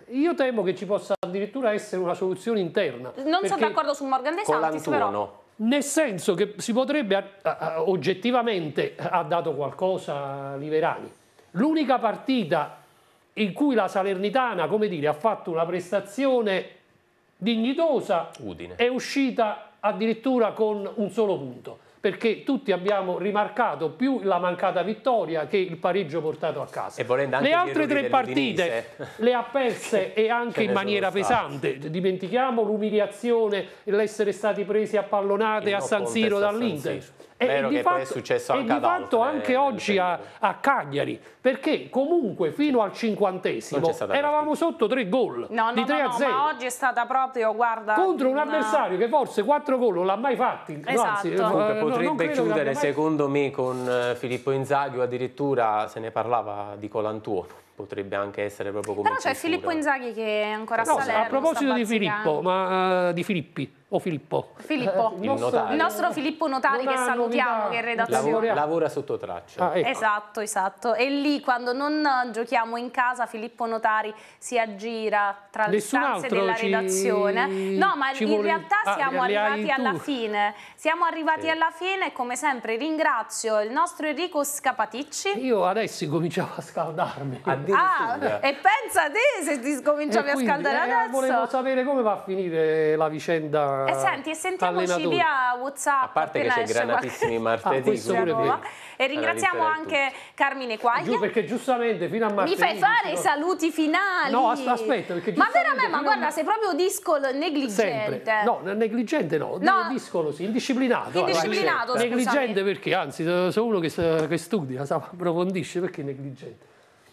Io temo che ci possa addirittura essere una soluzione interna. Non sono d'accordo su Morgan De Santis, però... Nel senso che si potrebbe, oggettivamente, ha dato qualcosa Liverani. L'unica partita in cui la Salernitana, come dire, ha fatto una prestazione dignitosa Udine. È uscita addirittura con un solo punto, perché tutti abbiamo rimarcato più la mancata vittoria che il pareggio portato a casa. E anche le altre tre partite le ha perse e anche in maniera pesante. Dimentichiamo l'umiliazione, l'essere stati presi a pallonate a San Siro dall'Inter. E, e di, fatto, è successo anche, e di fatto anche oggi a, a Cagliari, perché comunque fino al cinquantesimo eravamo sotto tre gol, no, no, di tre no, a zero. No, ma oggi è stata proprio, guarda... Contro un una... avversario che forse quattro gol non l'ha mai fatti. Esatto. No, anzi, Comunque, no, potrebbe chiudere, mai... secondo me, con Filippo Inzaghi, o addirittura se ne parlava di Colantuono. Potrebbe anche essere proprio come Però c'è Filippo Inzaghi che è ancora a no, Salerno. A proposito di Filippo, ma uh, di Filippi o Filippo? Filippo, il, nostro, il nostro Filippo Notari, che salutiamo, che è in redazione. Lavora, lavora sotto traccia. Ah, ecco. Esatto, esatto. E lì quando non giochiamo in casa, Filippo Notari si aggira tra Nessun le stanze altro della ci... redazione. No, ma in vuole... realtà ah, siamo arrivati alla tu. fine. Siamo arrivati sì. alla fine e come sempre ringrazio il nostro Enrico Scapaticci. Io adesso cominciavo a scaldarmi. Ah, e pensa a te se ti cominciavi quindi, a scaldare eh, adesso. Volevo sapere come va a finire la vicenda. E senti, e sentiamoci allenatori. via WhatsApp. A parte che c'è Granatissimi martedì. Ah, e ringraziamo anche Carmine Quaglia. Giù, perché giustamente fino a martedì... Mi fai fare i saluti finali. No, aspetta, perché ma veramente, ma guarda, a... sei proprio discolo negligente. Sempre. No, negligente no, no. discolo sì, indisciplinato. Indisciplinato, allora, negligente perché, anzi, sono uno che, che studia, sa, approfondisce, perché negligente.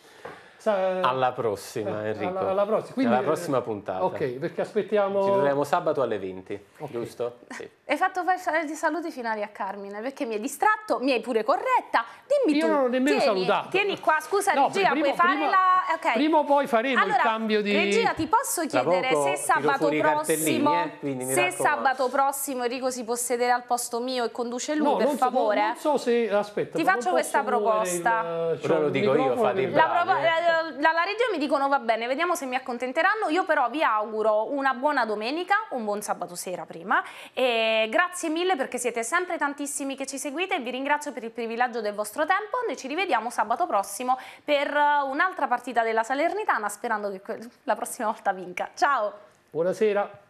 Alla prossima, Enrico. Alla, alla, prossima. Quindi, alla prossima puntata. Ok, perché aspettiamo... Ci troviamo sabato alle venti, okay. Giusto? Sì. Hai fatto fare i saluti finali a Carmine, perché mi hai distratto, mi hai pure corretta. Dimmi Io tu. non ho nemmeno tieni, salutato. Tieni qua, scusa no, regia, prima, puoi fare prima, la... Okay. Prima o poi faremo allora, il cambio di... regia, ti posso chiedere se sabato prossimo, eh, se sabato prossimo Enrico si può sedere al posto mio e conduce lui, no, per non favore? So, non so se... Aspetta, ti faccio questa proposta. Il, Però lo dico io, fate la, la, la, la regia mi dicono va bene, vediamo se mi accontenteranno. Io però vi auguro una buona domenica, un buon sabato sera prima, e grazie mille perché siete sempre tantissimi che ci seguite e vi ringrazio per il privilegio del vostro tempo. Noi ci rivediamo sabato prossimo per un'altra partita della Salernitana, sperando che la prossima volta vinca. Ciao! Buonasera!